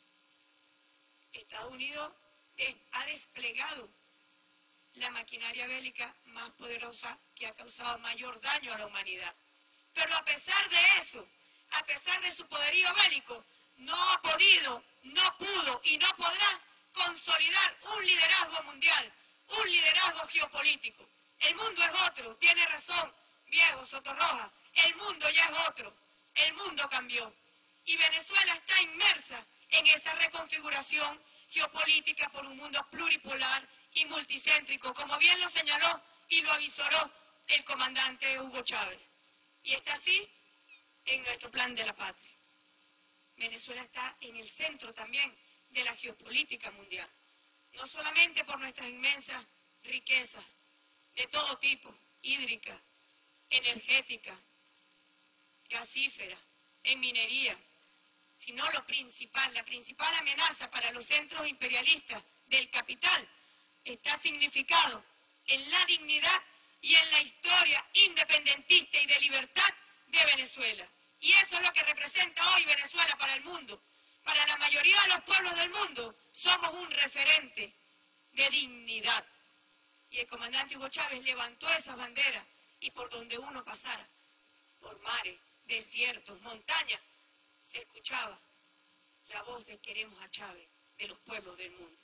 Estados Unidos es, ha desplegado la maquinaria bélica más poderosa que ha causado mayor daño a la humanidad. Pero a pesar de eso, a pesar de su poderío bélico, no ha podido, no pudo y no podrá consolidar un liderazgo mundial, un liderazgo geopolítico. El mundo es otro, tiene razón, viejo Sotorroja, el mundo ya es otro, el mundo cambió. Y Venezuela está inmersa en esa reconfiguración geopolítica por un mundo pluripolar y multicéntrico, como bien lo señaló y lo avisoró el comandante Hugo Chávez. Y está así en nuestro plan de la patria. Venezuela está en el centro también de la geopolítica mundial, no solamente por nuestras inmensas riquezas de todo tipo, hídrica, energética, gasífera, en minería, sino lo principal, la principal amenaza para los centros imperialistas del capital está significado en la dignidad y en la historia independentista y de libertad de Venezuela. Y eso es lo que representa hoy Venezuela para el mundo. Para la mayoría de los pueblos del mundo somos un referente de dignidad. Y el comandante Hugo Chávez levantó esas banderas y por donde uno pasara, por mares, desiertos, montañas, se escuchaba la voz de queremos a Chávez de los pueblos del mundo.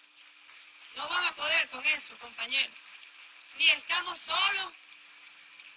No van a poder con eso, compañeros. Ni estamos solos,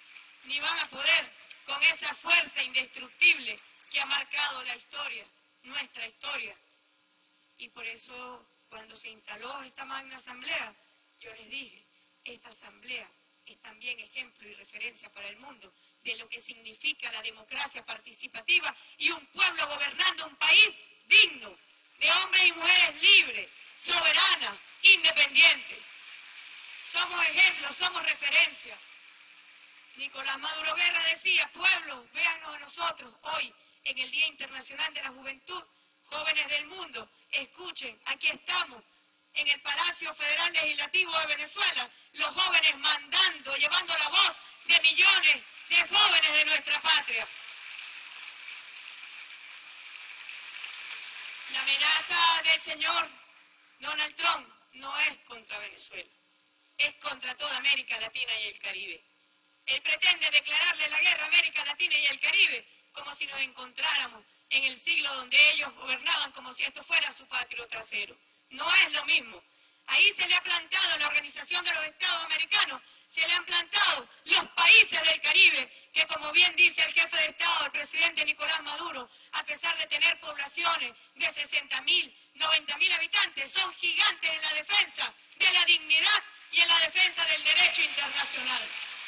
ni van a poder con esa fuerza indestructible que ha marcado la historia, nuestra historia. Y por eso, cuando se instaló esta magna asamblea, yo les dije, esta asamblea es también ejemplo y referencia para el mundo de lo que significa la democracia participativa y un pueblo gobernando un país digno, de hombres y mujeres libres, soberanas, independientes. Somos ejemplos, somos referencia. Nicolás Maduro Guerra decía, pueblos, véannos a nosotros hoy, en el Día Internacional de la Juventud, jóvenes del mundo, escuchen, aquí estamos, en el Palacio Federal Legislativo de Venezuela, los jóvenes mandando, llevando la voz de millones de jóvenes de nuestra patria. La amenaza del señor Donald Trump no es contra Venezuela, es contra toda América Latina y el Caribe. Él pretende declararle la guerra a América Latina y el Caribe como si nos encontráramos en el siglo donde ellos gobernaban como si esto fuera su patrio trasero. No es lo mismo. Ahí se le ha plantado en la Organización de los Estados Americanos, se le han plantado los países del Caribe, que como bien dice el jefe de Estado, el presidente Nicolás Maduro, a pesar de tener poblaciones de sesenta mil, noventa mil habitantes, son gigantes en la defensa de la dignidad y en la defensa del derecho internacional.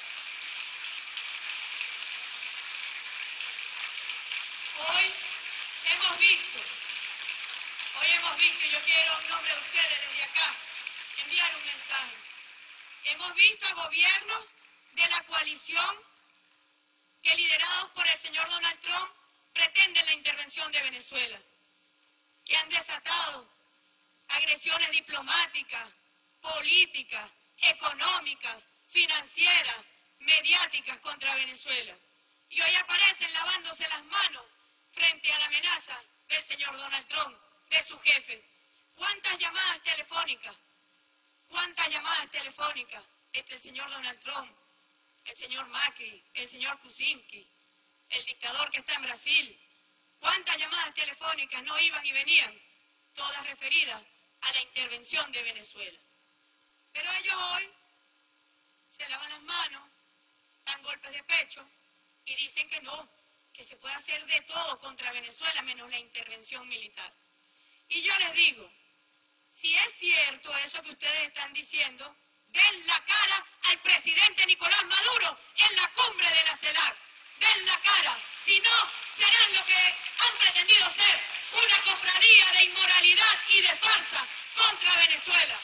Hoy hemos visto, hoy hemos visto, y yo quiero en nombre de ustedes desde acá enviar un mensaje. Hemos visto a gobiernos de la coalición que, liderados por el señor Donald Trump, pretenden la intervención de Venezuela, que han desatado agresiones diplomáticas, políticas, económicas, financieras, mediáticas contra Venezuela. Y hoy aparecen lavándose las manos frente a la amenaza del señor Donald Trump, de su jefe. ¿Cuántas llamadas telefónicas? ¿Cuántas llamadas telefónicas entre el señor Donald Trump, el señor Macri, el señor Kuczynski, el dictador que está en Brasil? ¿Cuántas llamadas telefónicas no iban y venían? Todas referidas a la intervención de Venezuela. Pero ellos hoy se lavan las manos, dan golpes de pecho y dicen que no, que se puede hacer de todo contra Venezuela menos la intervención militar. Y yo les digo, si es cierto eso que ustedes están diciendo, den la cara al presidente Nicolás Maduro en la cumbre de la CELAC. Den la cara, si no, serán lo que han pretendido ser, una cofradía de inmoralidad y de farsa contra Venezuela.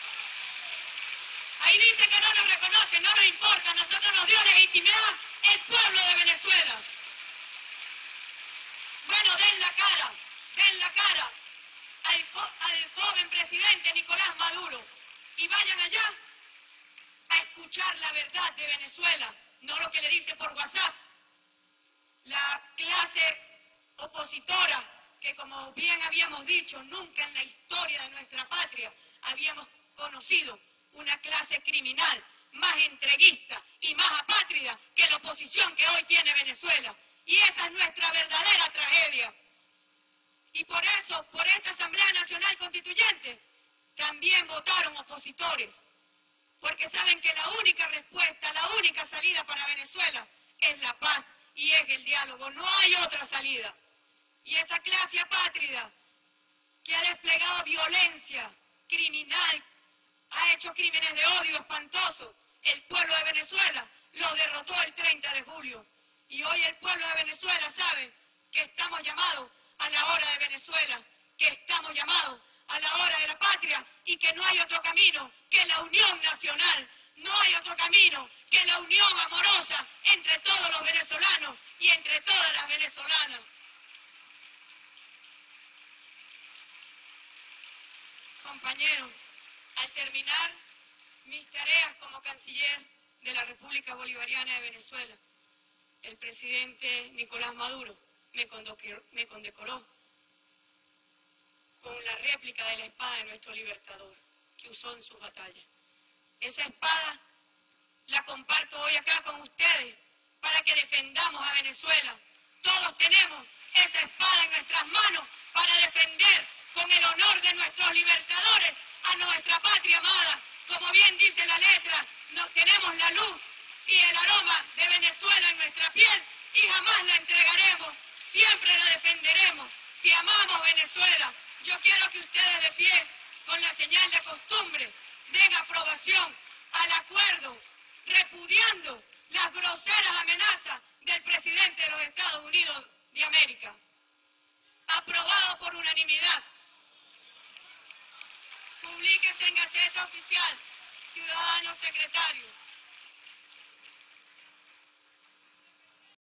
Ahí dice que no nos reconoce, no nos importa, a nosotros nos dio legitimidad el pueblo de Venezuela. Bueno, den la cara, den la cara al, al joven presidente Nicolás Maduro y vayan allá a escuchar la verdad de Venezuela, no lo que le dice por WhatsApp la clase opositora, que como bien habíamos dicho, nunca en la historia de nuestra patria habíamos conocido una clase criminal más entreguista y más apátrida que la oposición que hoy tiene Venezuela. Y esa es nuestra verdadera tragedia. Y por eso, por esta Asamblea Nacional Constituyente, también votaron opositores, porque saben que la única respuesta, la única salida para Venezuela es la paz y es el diálogo. No hay otra salida. Y esa clase apátrida que ha desplegado violencia criminal, ha hecho crímenes de odio espantosos, el pueblo de Venezuela los derrotó el treinta de julio. Y hoy el pueblo de Venezuela sabe que estamos llamados a la hora de Venezuela, que estamos llamados a la hora de la patria y que no hay otro camino que la unión nacional, no hay otro camino que la unión amorosa entre todos los venezolanos y entre todas las venezolanas. Compañeros, al terminar mis tareas como canciller de la República Bolivariana de Venezuela, el presidente Nicolás Maduro me condecoró, me condecoró con la réplica de la espada de nuestro libertador que usó en sus batallas. Esa espada la comparto hoy acá con ustedes para que defendamos a Venezuela. Todos tenemos esa espada en nuestras manos para defender con el honor de nuestros libertadores a nuestra patria amada. Como bien dice la letra, no, tenemos la luz y el aroma de Venezuela en nuestra piel y jamás la entregaremos, siempre la defenderemos, que amamos Venezuela. Yo quiero que ustedes de pie, con la señal de costumbre, den aprobación al acuerdo, repudiando las groseras amenazas del presidente de los Estados Unidos de América. Aprobado por unanimidad. Publíquese en Gaceta Oficial, ciudadano secretario.